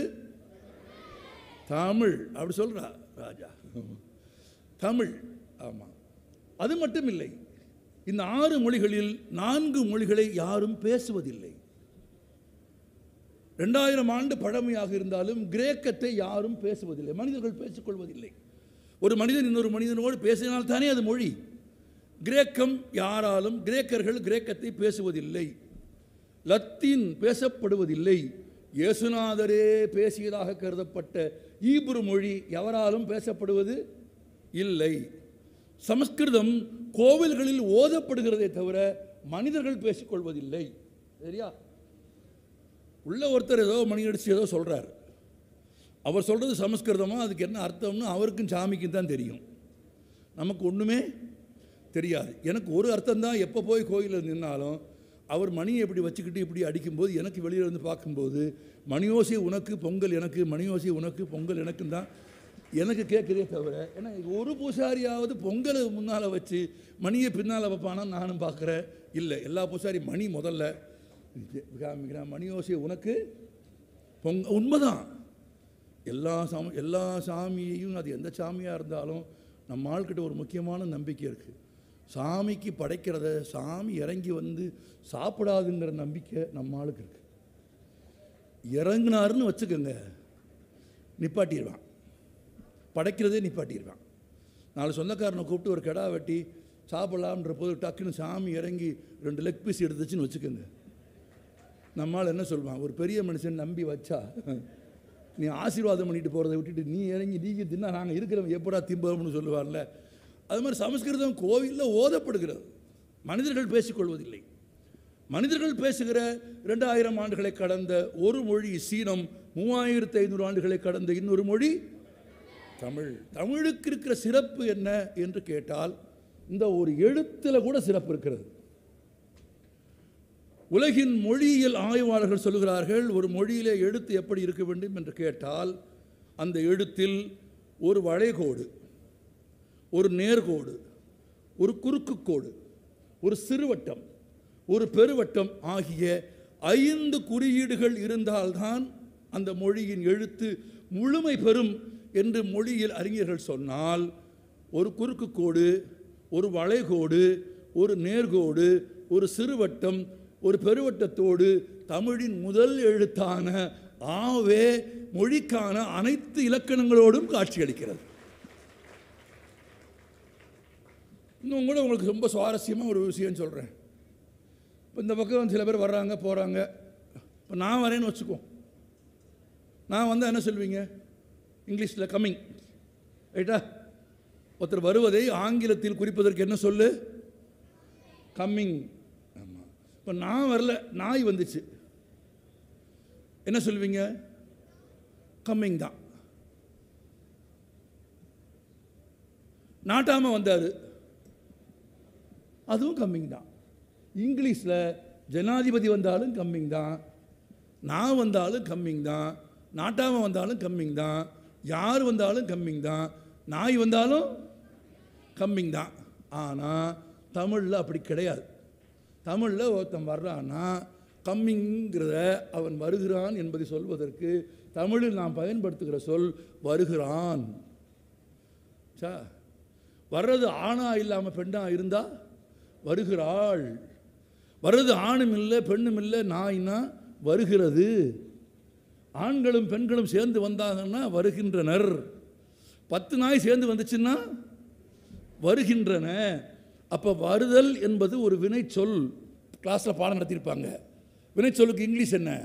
தமிழ். அப்படி சொல்றா ராஜா, தமிழ். ஆமாம், அது மட்டும் இல்லை, இந்த ஆறு மொழிகளில் நான்கு மொழிகளை யாரும் பேசுவதில்லை. ரெண்டாயிரம் ஆண்டு பழமையாக இருந்தாலும் கிரேக்கத்தை யாரும் பேசுவதில்லை, மனிதர்கள் பேசிக்கொள்வதில்லை. ஒரு மனிதன் இன்னொரு மனிதனோடு பேசினால்தானே அது மொழி. கிரேக்கம் யாராலும், கிரேக்கர்கள் கிரேக்கத்தை பேசுவதில்லை. லத்தீன் பேசப்படுவதில்லை. இயேசுநாதரே பேசியதாக கருதப்பட்ட ஈப்ரு மொழி எவராலும் பேசப்படுவது இல்லை. சமஸ்கிருதம் கோவில்களில் ஓதப்படுகிறதே தவிர மனிதர்கள் பேசிக்கொள்வதில்லை. சரியா? உள்ள ஒருத்தர் ஏதோ மணி அடிச்சு ஏதோ சொல்கிறார், அவர் சொல்கிறது சமஸ்கிருதமா, அதுக்கு என்ன அர்த்தம்னு அவருக்கும் சாமிக்கும் தான் தெரியும், நமக்கு ஒன்றுமே தெரியாது. எனக்கு ஒரு அர்த்தம் தான், எப்போ போய் கோயிலில் நின்னாலும் அவர் மணியை எப்படி வச்சுக்கிட்டு இப்படி அடிக்கும்போது எனக்கு வெளியில் இருந்து பார்க்கும்போது மணியோசை உனக்கு பொங்கல் எனக்கு, மணியோசை உனக்கு பொங்கல் எனக்குன்னு தான் எனக்கு கேட்குறதே தவிர, ஏன்னா ஒரு பூசாரியாவது பொங்கலை முன்னால் வச்சு மணியை பின்னால் வைப்பானா நானும் பார்க்குறேன். இல்லை, எல்லா பூசாரி மணி முதல்ல காமிக்கிறான், மணியோசை உனக்கு பொங்க. உண்மைதான், எல்லா சாமி எல்லா சாமியையும் அது எந்த சாமியாக இருந்தாலும் நம்ம ஆள்கிட்ட ஒரு முக்கியமான நம்பிக்கை இருக்குது. சாமிக்கு படைக்கிறத சாமி இறங்கி வந்து சாப்பிடாதுங்கிற நம்பிக்கை நம்ம ஆளுக்கு இருக்குது. இறங்கினாருன்னு வச்சுக்கோங்க, நிப்பாட்டிடுவான், படைக்கிறதே நிப்பாட்டிடுவான். நாலு சொந்தக்காரனை கூப்பிட்டு ஒரு கிடா வெட்டி சாப்பிடலாம்ன்ற போது டக்குன்னு சாமி இறங்கி ரெண்டு லெக் பீஸ் எடுத்துச்சுன்னு வச்சுக்கோங்க, நம்மால் என்ன சொல்லுவான், ஒரு பெரிய மனுஷன் நம்பி வச்சா நீ ஆசீர்வாதம் பண்ணிட்டு போகிறத விட்டுட்டு நீ இறங்கி நீங்கள் தின்னா நாங்கள் இருக்கிறவங்க எப்படா திம்பம்னு சொல்லுவார்ல. அது மாதிரி சமஸ்கிருதம் கோவிலில் ஓதப்படுகிறது, மனிதர்கள் பேசிக்கொள்வதில்லை. மனிதர்கள் பேசுகிற ரெண்டாயிரம் ஆண்டுகளை கடந்த ஒரு மொழி சீனம், மூவாயிரத்து ஐநூறு ஆண்டுகளை கடந்த இன்னொரு மொழி தமிழ். தமிழுக்கு இருக்கிற சிறப்பு என்ன என்று கேட்டால், இந்த ஒரு எழுத்தில் கூட சிறப்பு இருக்கிறது. உலகின் மொழியியல் ஆய்வாளர்கள் சொல்லுகிறார்கள், ஒரு மொழியிலே எழுத்து எப்படி இருக்க வேண்டும் என்று கேட்டால், அந்த எழுத்தில் ஒரு வளைகோடு, ஒரு நேர்கோடு, ஒரு குறுக்கு கோடு, ஒரு சிறுவட்டம், ஒரு பெருவட்டம் ஆகிய ஐந்து குறியீடுகள் இருந்தால்தான் அந்த மொழியின் எழுத்து முழுமை பெறும் என்று மொழியியல் அறிஞர்கள் சொன்னால், ஒரு குறுக்கு கோடு, ஒரு வளைகோடு, ஒரு நேர்கோடு, ஒரு சிறுவட்டம் ஒரு பெருவட்டத்தோடு தமிழின் முதல் எழுத்தான ஆவே மொழிக்கான அனைத்து இலக்கணங்களோடும் காட்சியளிக்கிறது. இன்னும் கூட உங்களுக்கு ரொம்ப சுவாரஸ்யமாக ஒரு விஷயம் சொல்கிறேன். இப்போ இந்த பக்கம் சில பேர் வர்றாங்க போகிறாங்க. இப்போ நான் வரேன்னு வச்சுக்கோ, நான் வந்தால் என்ன சொல்வீங்க? இங்கிலீஷில் கம்மிங், ரைட்டா? ஒருத்தர் வருவதை ஆங்கிலத்தில் குறிப்பதற்கு என்ன சொல்லு? கம்மிங். ஆமாம். இப்போ நான் வரல, நாய் வந்துச்சு, என்ன சொல்வீங்க? கம்மிங் தான். நாட்டாமல் வந்தார், அதுவும் கம்மிங் தான். இங்கிலீஷில் ஜனாதிபதி வந்தாலும் கம்மிங் தான், நான் வந்தாலும் கம்மிங் தான், நாட்டாமல் வந்தாலும் கம்மிங் தான், யார் வந்தாலும் கம்மிங் தான், நாய் வந்தாலும் கம்மிங் தான். ஆனால் தமிழில் அப்படி கிடையாது. தமிழில் ஒருத்தன் வர்றான்னா கம்மிங்கிறத அவன் வருகிறான் என்பதை சொல்வதற்கு தமிழில் நாம் பயன்படுத்துகிற சொல் வருகிறான். சா வர்றது ஆணா இல்லாமல் பெண்ணா இருந்தால் வருகிறாள். வர்றது ஆணும் இல்லை பெண்ணும் இல்லை நாய்னா வருகிறது. ஆண்களும் பெண்களும் சேர்ந்து வந்தாங்கன்னா வருகின்றனர். பத்து நாய் சேர்ந்து வந்துச்சுன்னா வருகின்றன. அப்போ வருதல் என்பது ஒரு வினை சொல். கிளாஸில் பாடம் நடத்தியிருப்பாங்க. வினை சொல்லுக்கு இங்கிலீஷ் என்ன?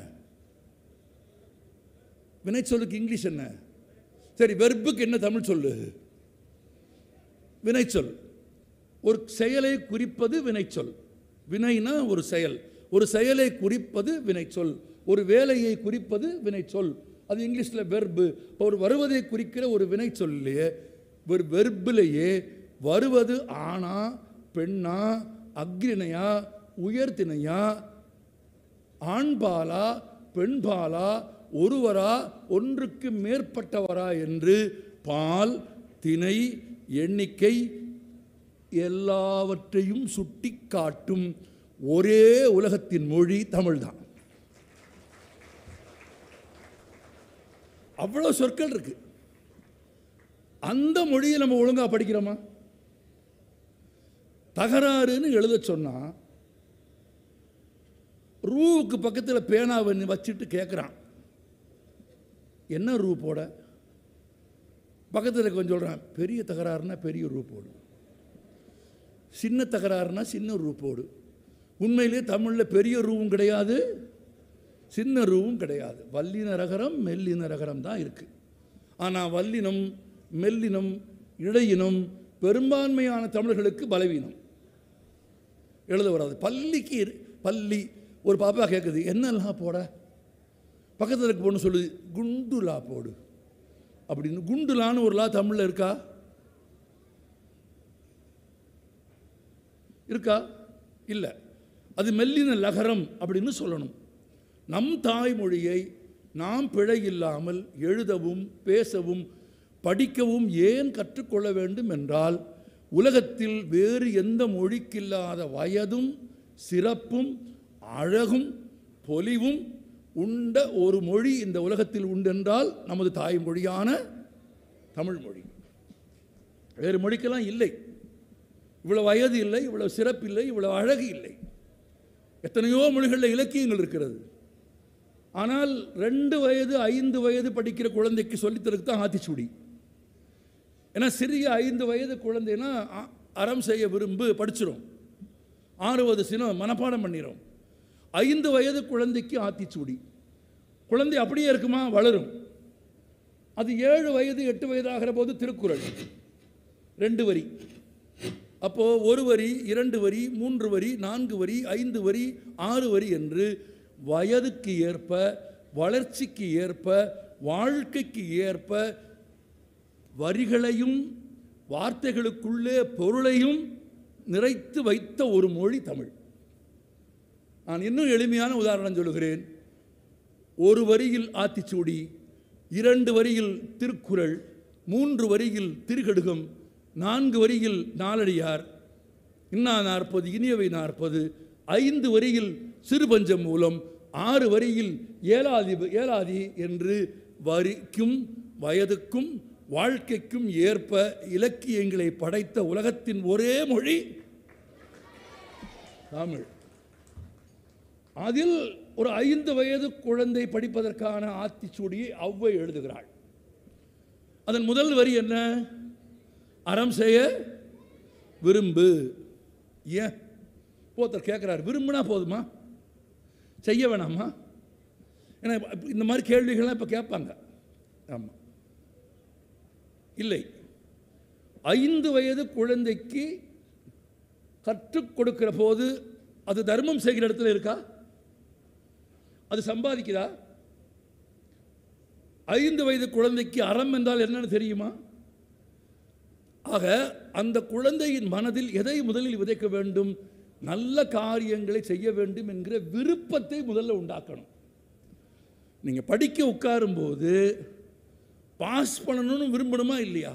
வினை சொல்லுக்கு இங்கிலீஷ் என்ன? சரி, வெர்புக்கு என்ன தமிழ் சொல்லு? வினைச்சொல். ஒரு செயலை குறிப்பது வினைச்சொல். வினைனா ஒரு செயல், ஒரு செயலை குறிப்பது வினைச்சொல், ஒரு வேலையை குறிப்பது வினைச்சொல். அது இங்கிலீஷில் வெர்பு. ஒரு வருவதை குறிக்கிற ஒரு வினைச்சொல்லையே, ஒரு வெர்பிலேயே வருவது ஆணா பெண்ணா, அக்ரிணையா உயர்திணையா, ஆண்பாலா பெண்பாலா, ஒருவரா ஒன்றுக்கு மேற்பட்டவரா என்று பால் திணை எண்ணிக்கை எல்லாவற்றையும் சுட்டி காட்டும் ஒரே உலகத்தின் மொழி தமிழ்தான். அவ்வளோ சொற்கள் இருக்கு. அந்த மொழியை நம்ம ஒழுங்கா படிக்கிறோமா? தகராறுன்னு எழுத சொன்னா ரூவுக்கு பக்கத்தில் பேனாவை வச்சுட்டு கேட்குறான், என்ன ரூ போட? பக்கத்தில் கொஞ்சம் சொல்கிறான், பெரிய தகராறுனா பெரிய ரூ போடு, சின்ன தகராறுனா சின்ன ரூ போடு. உண்மையிலே தமிழில் பெரிய ரூவும் கிடையாது, சின்ன ரூவும் கிடையாது. வல்லின ரகரம் மெல்லின ரகரம் தான் இருக்குது. ஆனால் வல்லினம் மெல்லினம் இடையினம் பெரும்பான்மையான தமிழர்களுக்கு பலவீனம், எழுத வராது. பள்ளிக்கு பள்ளி ஒரு பாப்பா கேட்குது, என்னெல்லாம் போட? பக்கத்தில் இருக்க பொண்ணு சொல்லுது, குண்டுலா போடு அப்படின்னு. குண்டுலான்னு ஒரு லா தமிழில் இருக்கா? இருக்கா? இல்லை. அது மெல்லின லகரம் அப்படின்னு சொல்லணும். நம் தாய்மொழியை நாம் பிழை இல்லாமல் எழுதவும் பேசவும் படிக்கவும் ஏன் கற்றுக்கொள்ள வேண்டும் என்றால், உலகத்தில் வேறு எந்த மொழிக்கில்லாத வயதும் சிறப்பும் அழகும் பொலிவும் உண்ட ஒரு மொழி இந்த உலகத்தில் உண்டென்றால் நமது தாய்மொழியான தமிழ் மொழி. வேறு மொழிக்கெல்லாம் இல்லை. இவ்வளவு வயது இல்லை, இவ்வளவு சிறப்பு இல்லை, இவ்வளவு அழகு இல்லை. எத்தனையோ மொழிகளில் இலக்கியங்கள் இருக்கிறது. ஆனால் ரெண்டு வயது ஐந்து வயது படிக்கிற குழந்தைக்கு சொல்லித்தருக்கு தான் ஆத்திச்சூடி. ஏன்னா சிறிய ஐந்து வயது குழந்தைனா அறம் செய்ய விரும்பு படிச்சிடும், ஆறுவது சினம் மனப்பாடம் பண்ணிடும். ஐந்து வயது குழந்தைக்கு ஆத்திச்சூடி. குழந்தை அப்படியே இருக்குமா? வளரும். அது ஏழு வயது எட்டு வயது ஆகிற போது திருக்குறள் ரெண்டு வரி, அப்போ ஒரு வரி இரண்டு வரி மூன்று வரி நான்கு வரி ஐந்து வரி ஆறு வரி என்று வயதுக்கு ஏற்ப வளர்ச்சிக்கு ஏற்ப வாழ்க்கைக்கு ஏற்ப வரிகளையும் வார்த்தைகளுக்குள்ளே பொருளையும் நிறைத்து வைத்த ஒரு மொழி தமிழ். நான் இன்னும் எளிமையான உதாரணம் சொல்லுகிறேன். ஒரு வரியில் ஆத்திச்சூடி, இரண்டு வரியில் திருக்குறள், மூன்று வரியில் திருக்கடுகம், நான்கு வரியில் நாலடியார், இன்னா நாற்பது இனியவை நாற்பது, ஐந்து வரியில் சிறுபஞ்சம் மூலம், ஆறு வரியில் ஏலாதி ஏலாதி என்று வரிக்கும் வயதுக்கும் வாழ்க்கைக்கும் ஏற்ப இலக்கியங்களை படைத்த உலகத்தின் ஒரே மொழி தமிழ். அதில் ஒரு ஐந்து வயது குழந்தை படிப்பதற்கான ஆத்திச்சூடியை ஔவை எழுதுகிறாள். அதன் முதல் வரி என்ன? அறம் செய்ய விரும்பு. ஏன் ஒருத்தர் கேட்குறாரு, விரும்புனா போதுமா, செய்ய வேணாமா? ஏன்னா இந்த மாதிரி கேள்விகள்லாம் இப்போ கேட்பாங்க. ஆமாம், இல்லை, ஐந்து வயது குழந்தைக்கு கற்றுக் கொடுக்கிற போது அது தர்மம் செய்கிற இடத்துல இருக்கா? அது சம்பாதிக்குதா? ஐந்து வயது குழந்தைக்கு அறம் என்றால் என்னன்னு தெரியுமா? ஆக அந்த குழந்தையின் மனதில் எதை முதலில் விதைக்க வேண்டும்? நல்ல காரியங்களை செய்ய வேண்டும் என்கிற விருப்பத்தை முதல்ல உண்டாக்கணும். நீங்கள் படிக்க உட்காரும்போது பாஸ் பண்ணணும்னு விரும்பணுமா இல்லையா?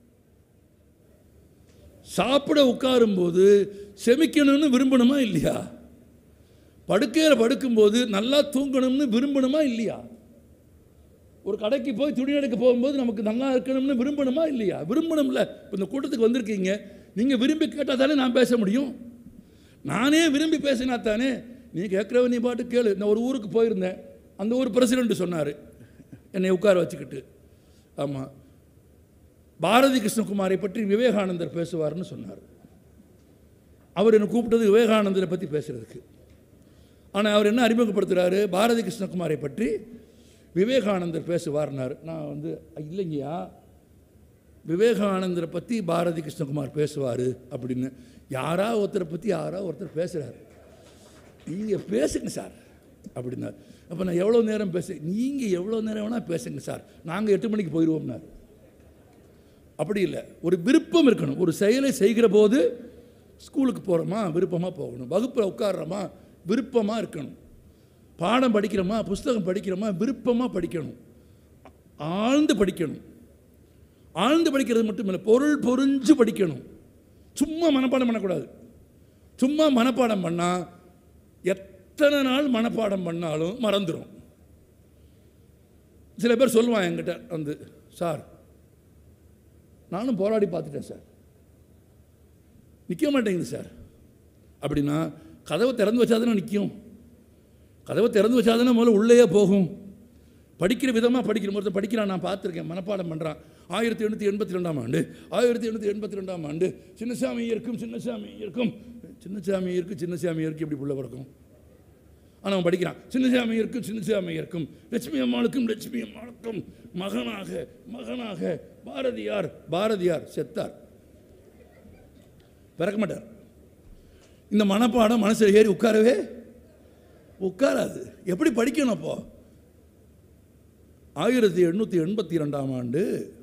சாப்பிட உட்காரும்போது செமிக்கணும்னு விரும்பணுமா இல்லையா? படுக்கையில் படுக்கும்போது நல்லா தூங்கணும்னு விரும்பணுமா இல்லையா? ஒரு கடைக்கு போய் துணி எடுக்க போகும்போது நமக்கு நல்லா இருக்கணும்னு விரும்பணுமா இல்லையா? விரும்பணும்ல. இப்போ இந்த கூட்டத்துக்கு வந்திருக்கீங்க, நீங்கள் விரும்பி கேட்டால் தானே நான் பேச முடியும். நானே விரும்பி பேசினா தானே. நீ கேட்குறவ நீ பாட்டு கேளு. நான் ஒரு ஊருக்கு போயிருந்தேன், அந்த ஊர் பிரசிடென்ட் சொன்னார் என்னை உட்கார வச்சுக்கிட்டு, ஆமாம், பாரதி கிருஷ்ணகுமாரை பற்றி விவேகானந்தர் பேசுவார்னு சொன்னார். அவர் என்னை கூப்பிட்டது விவேகானந்தரை பற்றி பேசுகிறதுக்கு. ஆனால் அவர் என்ன அறிமுகப்படுத்துகிறாரு? பாரதி கிருஷ்ணகுமாரை பற்றி விவேகானந்தர் பேசுவார்னார். நான் வந்து இல்லைங்கய்யா, விவேகானந்தரை பற்றி பாரதி கிருஷ்ணகுமார் பேசுவார் அப்படின்னு. யாரா ஒருத்தரை பற்றி யாரா ஒருத்தர் பேசுகிறார், நீங்கள் பேசுங்க சார் அப்படின்னார். அப்போ நான் எவ்வளோ நேரம் பேச? நீங்கள் எவ்வளோ நேரம் வேணால் பேசுங்க சார், நாங்கள் எட்டு மணிக்கு போயிடுவோம்னார். அப்படி இல்லை, ஒரு விருப்பம் இருக்கணும். ஒரு செயலை செய்கிற போது ஸ்கூலுக்கு போகிறோமா விருப்பமாக போகணும், வகுப்பில் உட்காடுறோமா விருப்பமாக இருக்கணும், பாடம் படிக்கிறோமா புஸ்தகம் படிக்கிறோமா விருப்பமாக படிக்கணும், ஆழ்ந்து படிக்கணும். ஆழ்ந்து படிக்கிறது மட்டும் இல்லை, பொருள் பொறிஞ்சு படிக்கணும். சும்மா மனப்பாடம் பண்ணக்கூடாது. சும்மா மனப்பாடம் பண்ணால் எத்தனை நாள் மனப்பாடம் பண்ணாலும் மறந்துடும். சில பேர் சொல்லுவான் என்கிட்ட வந்து, சார் நானும் போராடி பார்த்துட்டேன் சார், நிற்க மாட்டேங்குது சார் அப்படின்னா, கதவை திறந்து வச்சாதானே நிற்கும். கதவை திறந்து வச்சாதானே முதல்ல உள்ளேயே போகும். படிக்கிற விதமாக படிக்கிற ஒருத்தர் படிக்கிறான், நான் பார்த்துருக்கேன், மனப்பாடம் பண்ணுறான். ஆயிரத்தி எண்ணூற்றி எண்பத்தி ரெண்டாம் ஆண்டு ஆயிரத்தி எண்ணூற்றி எண்பத்தி ரெண்டாம் ஆண்டு சின்னசாமி இருக்கும் சின்னசாமி இருக்கும் சின்னசாமி இருக்கு சின்னசாமி இருக்கு இப்படி புள்ள பிறக்கும். ஆனால் அவன் படிக்கிறான், சின்னசாமி இருக்கும் சின்னசாமி இருக்கும் லட்சுமி அம்மாளுக்கும் லட்சுமி அம்மாளுக்கும் மகனாக மகனாக பாரதியார் பாரதியார் செத்தார், பிறக்க மாட்டார். இந்த மனப்பாடம் மனசில் ஏறி உட்காரவே உட்காராது. எப்படி படிக்கணும்? அப்போ ஆயிரத்தி எண்ணூற்றி எண்பத்தி ரெண்டாம் ஆண்டு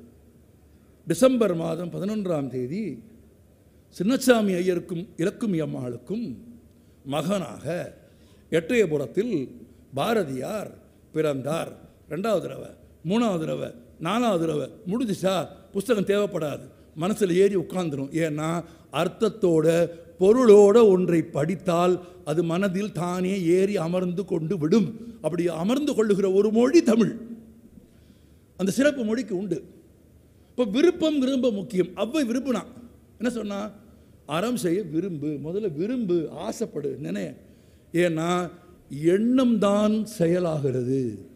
டிசம்பர் மாதம் பதினொன்றாம் தேதி சின்னசாமி ஐயருக்கும் இலக்குமி அம்மாளுக்கும் மகனாக எட்டயபுரத்தில் பாரதியார் பிறந்தார். ரெண்டாவது தடவை, மூணாவது தடவை, நாலாவது தடவை முடிஞ்சிச்சா புஸ்தகம் தேவைப்படாது, மனசில் ஏறி உட்கார்ந்துடும். ஏன்னா அர்த்தத்தோட பொருளோட ஒன்றை படித்தால் அது மனதில் தானே ஏறி அமர்ந்து கொண்டு விடும். அப்படி அமர்ந்து கொள்ளுகிற ஒரு மொழி தமிழ். அந்த சிறப்பு மொழிக்கு உண்டு. இப்போ விருப்பம் விரும்ப முக்கியம். அவ்வை விரும்பினா என்ன சொன்னா? அறம் செய்ய விரும்பு. முதல்ல விரும்பு, ஆசைப்படு, நினை. ஏன்னா எண்ணம் தான் செயலாகிறது.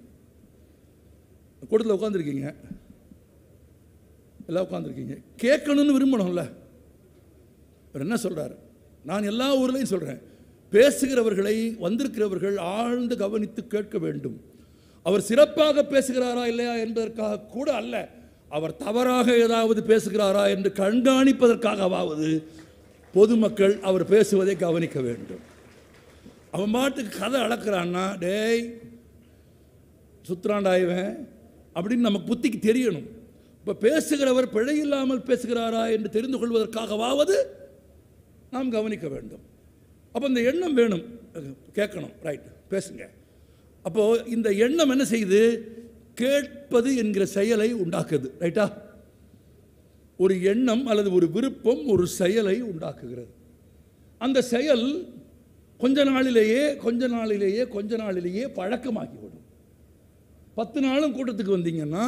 கூட்டத்தில் உட்காந்துருக்கீங்க, எல்லாம் உட்காந்துருக்கீங்க, கேட்கணும்னு விரும்பணும்ல. அவர் என்ன சொல்றாரு? நான் எல்லா ஊர்லையும் சொல்றேன், பேசுகிறவர்களை வந்திருக்கிறவர்கள் ஆழ்ந்து கவனித்து கேட்க வேண்டும். அவர் சிறப்பாக பேசுகிறாரா இல்லையா என்பதற்காக கூட அல்ல, அவர் தவறாக ஏதாவது பேசுகிறாரா என்று கண்காணிப்பதற்காகவாவது பொதுமக்கள் அவர் பேசுவதை கவனிக்க வேண்டும். அவன் பாட்டுக்கு கதை அளக்கிறான்னா, டேய் சுத்ராண்டாய்வன் அப்படின்னு நமக்கு புத்திக்கு தெரியணும். இப்போ பேசுகிறவர் பிழையில்லாமல் பேசுகிறாரா என்று தெரிந்து கொள்வதற்காகவாவது நாம் கவனிக்க வேண்டும். அப்போ இந்த எண்ணம் வேணும், கேட்கணும், ரைட், பேசுங்க. அப்போது இந்த எண்ணம் என்ன செய்யுது? கேட்பது என்கிற செயலை உண்டாக்குது, ரைட்டா? ஒரு எண்ணம் அல்லது ஒரு விருப்பம் ஒரு செயலை உண்டாக்குகிறது. அந்த செயல் கொஞ்ச நாளிலேயே கொஞ்ச நாளிலேயே கொஞ்ச நாளிலேயே பழக்கமாகிவிடும். பத்து நாளும் கூட்டத்துக்கு வந்தீங்கன்னா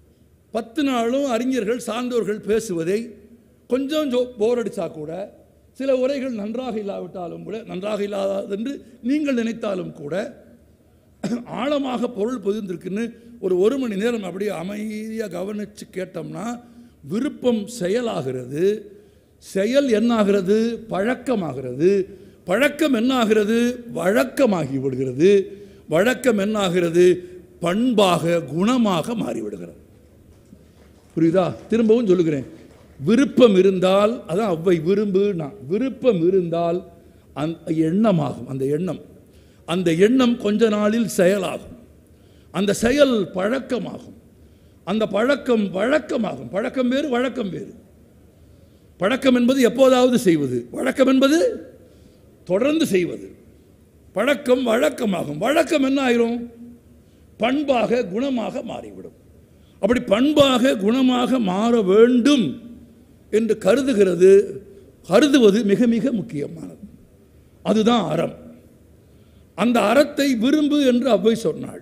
பத்து நாளும் அறிஞர்கள் சார்ந்தவர்கள் பேசுவதை கொஞ்சம் போர் அடித்தா கூட சில உரைகள் நன்றாக இல்லாவிட்டாலும் கூட, நன்றாக இல்லாதது என்று நீங்கள் நினைத்தாலும் கூட ஆழமாக பொருள் பொதிந்திருக்குன்னு ஒரு ஒரு மணி நேரம் அப்படியே அமைதியாக கவனித்து கேட்டோம்னா விருப்பம் செயலாகிறது, செயல் என்னாகிறது, பழக்கமாகிறது, பழக்கம் என்னாகிறது, வழக்கமாகி விடுகிறது, வழக்கம் என்னாகிறது, பண்பாக குணமாக மாறிவிடுகிறது. புரியுதா? திரும்பவும் சொல்லுகிறேன், விருப்பம் இருந்தால், அதான் அவ்வை விரும்புனா, விருப்பம் இருந்தால் அந்த எண்ணமாகும். அந்த எண்ணம் அந்த எண்ணம் கொஞ்ச நாளில் செயலாகும். அந்த செயல் பழக்கமாகும். அந்த பழக்கம் வழக்கமாகும். பழக்கம் வேறு, வழக்கம் வேறு. பழக்கம் என்பது எப்போதாவது செய்வது, வழக்கம் என்பது தொடர்ந்து செய்வது. பழக்கம் வழக்கமாகும். வழக்கம் என்ன ஆயிரும்? பண்பாக குணமாக மாறிவிடும். அப்படி பண்பாக குணமாக மாற வேண்டும் என்று கருதுகிறது, கருதுவது மிக மிக முக்கியமானது. அதுதான் அறம். அந்த அறத்தை விரும்பு என்று அவ்வை சொன்னாள்.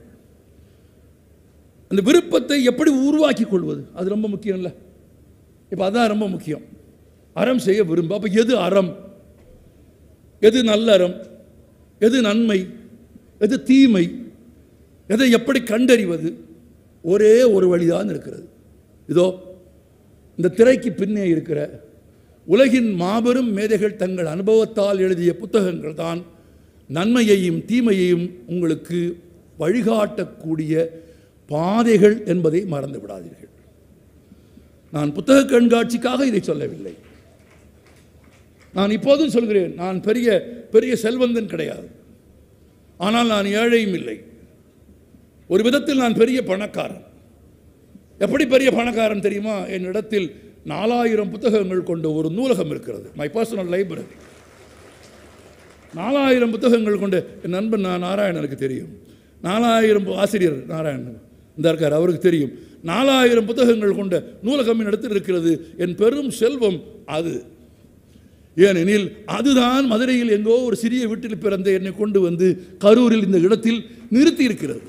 அந்த விருப்பத்தை எப்படி உருவாக்கி கொள்வது, அது ரொம்ப முக்கியம் இல்லை? இப்போ அதான் ரொம்ப முக்கியம். அறம் செய்ய விரும்ப. அப்போ எது அறம், எது நல்ல அறம், எது நன்மை, எது தீமை, எதை எப்படி கண்டறிவது? ஒரே ஒரு வழிதான் இருக்கிறது. இதோ இந்த திரைக்கு பின்னே இருக்கிற உலகின் மாபெரும் மேதைகள் தங்கள் அனுபவத்தால் எழுதிய புத்தகங்கள் தான் நன்மையையும் தீமையையும் உங்களுக்கு வழிகாட்டக்கூடிய பாதைகள் என்பதை மறந்து விடாதீர்கள். நான் புத்தக கண்காட்சிக்காக இதை சொல்லவில்லை. நான் இப்போதும் சொல்கிறேன், நான் பெரிய பெரிய செல்வந்தன் கிடையாது, ஆனால் நான் ஏழையும் இல்லை. ஒரு விதத்தில் நான் பெரிய பணக்காரன். எப்படி பெரிய பணக்காரன் தெரியுமா? என்னிடத்தில் நாலாயிரம் புத்தகங்கள் கொண்ட ஒரு நூலகம் இருக்கிறது, மை பர்சனல் லைப்ரரி. நாலாயிரம் புத்தகங்கள் கொண்ட என் நண்பன் நாராயணனுக்கு தெரியும். நாலாயிரம் ஆசிரியர் நாராயணன் இந்த இருக்கார், அவருக்கு தெரியும். நாலாயிரம் புத்தகங்கள் கொண்ட நூலகம் இடத்தில் இருக்கிறது. என் பெரும் செல்வம் அது. ஏனெனில் அதுதான் மதுரையில் எங்கோ ஒரு சிறிய வீட்டில் பிறந்த என்னை கொண்டு வந்து கரூரில் இந்த இடத்தில் நிறுத்தி இருக்கிறது.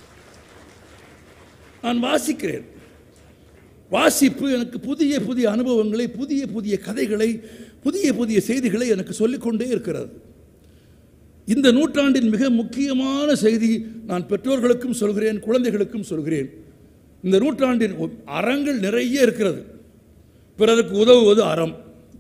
நான் வாசிக்கிறேன். வாசிப்பு எனக்கு புதிய புதிய அனுபவங்களை, புதிய புதிய கதைகளை, புதிய புதிய செய்திகளை எனக்கு சொல்லிக்கொண்டே இருக்கிறது. இந்த நூற்றாண்டின் மிக முக்கியமான செய்தி நான் பெற்றோர்களுக்கும் சொல்கிறேன், குழந்தைகளுக்கும் சொல்கிறேன். இந்த நூற்றாண்டின் அறங்கள் நிறைய இருக்கிறது. பிறருக்கு உதவுவது அறம்.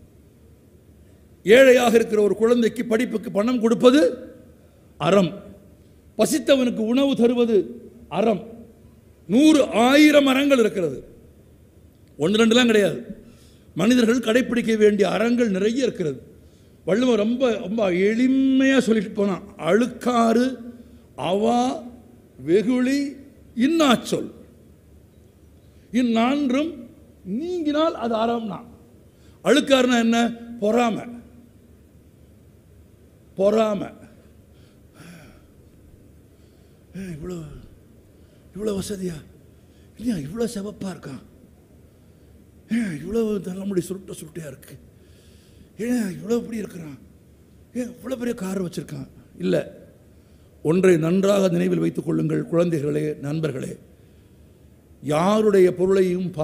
ஏழையாக இருக்கிற ஒரு குழந்தைக்கு படிப்புக்கு பணம் கொடுப்பது அறம். பசித்தவனுக்கு உணவு தருவது அறம். நூறு ஆயிரம் அறங்கள் இருக்கிறது, ஒன்று ரெண்டுலாம் கிடையாது. மனிதர்கள் கடைப்பிடிக்க வேண்டிய அறங்கள் நிறைய இருக்கிறது. வள்ளுவர் ரொம்ப ரொம்ப எளிமையாக சொல்லிட்டு போனான். அழுக்காறு, அவா, வெகுளி, இன்னாச்சொல், இந்நான்றும் நீங்கினால் அது அறம்னா. அழுக்காருனா என்ன? பொறாமை. பொறாமை. இவ்வளோ இவ்வளோ வசதியா இல்லையா? இவ்வளோ செவப்பாக இருக்கான், ஏன் இவ்வளோ தலைமுடி சுருட்ட சுருட்டையாக இருக்கு, ஏன் இவ்வளோ இப்படி இருக்கிறான், ஏன் இவ்வளோ பெரிய கார் வச்சுருக்கான். இல்லை, ஒன்றை நன்றாக நினைவில் வைத்துக் கொள்ளுங்கள் குழந்தைகளே, நண்பர்களே. யாருடைய பொருளையும்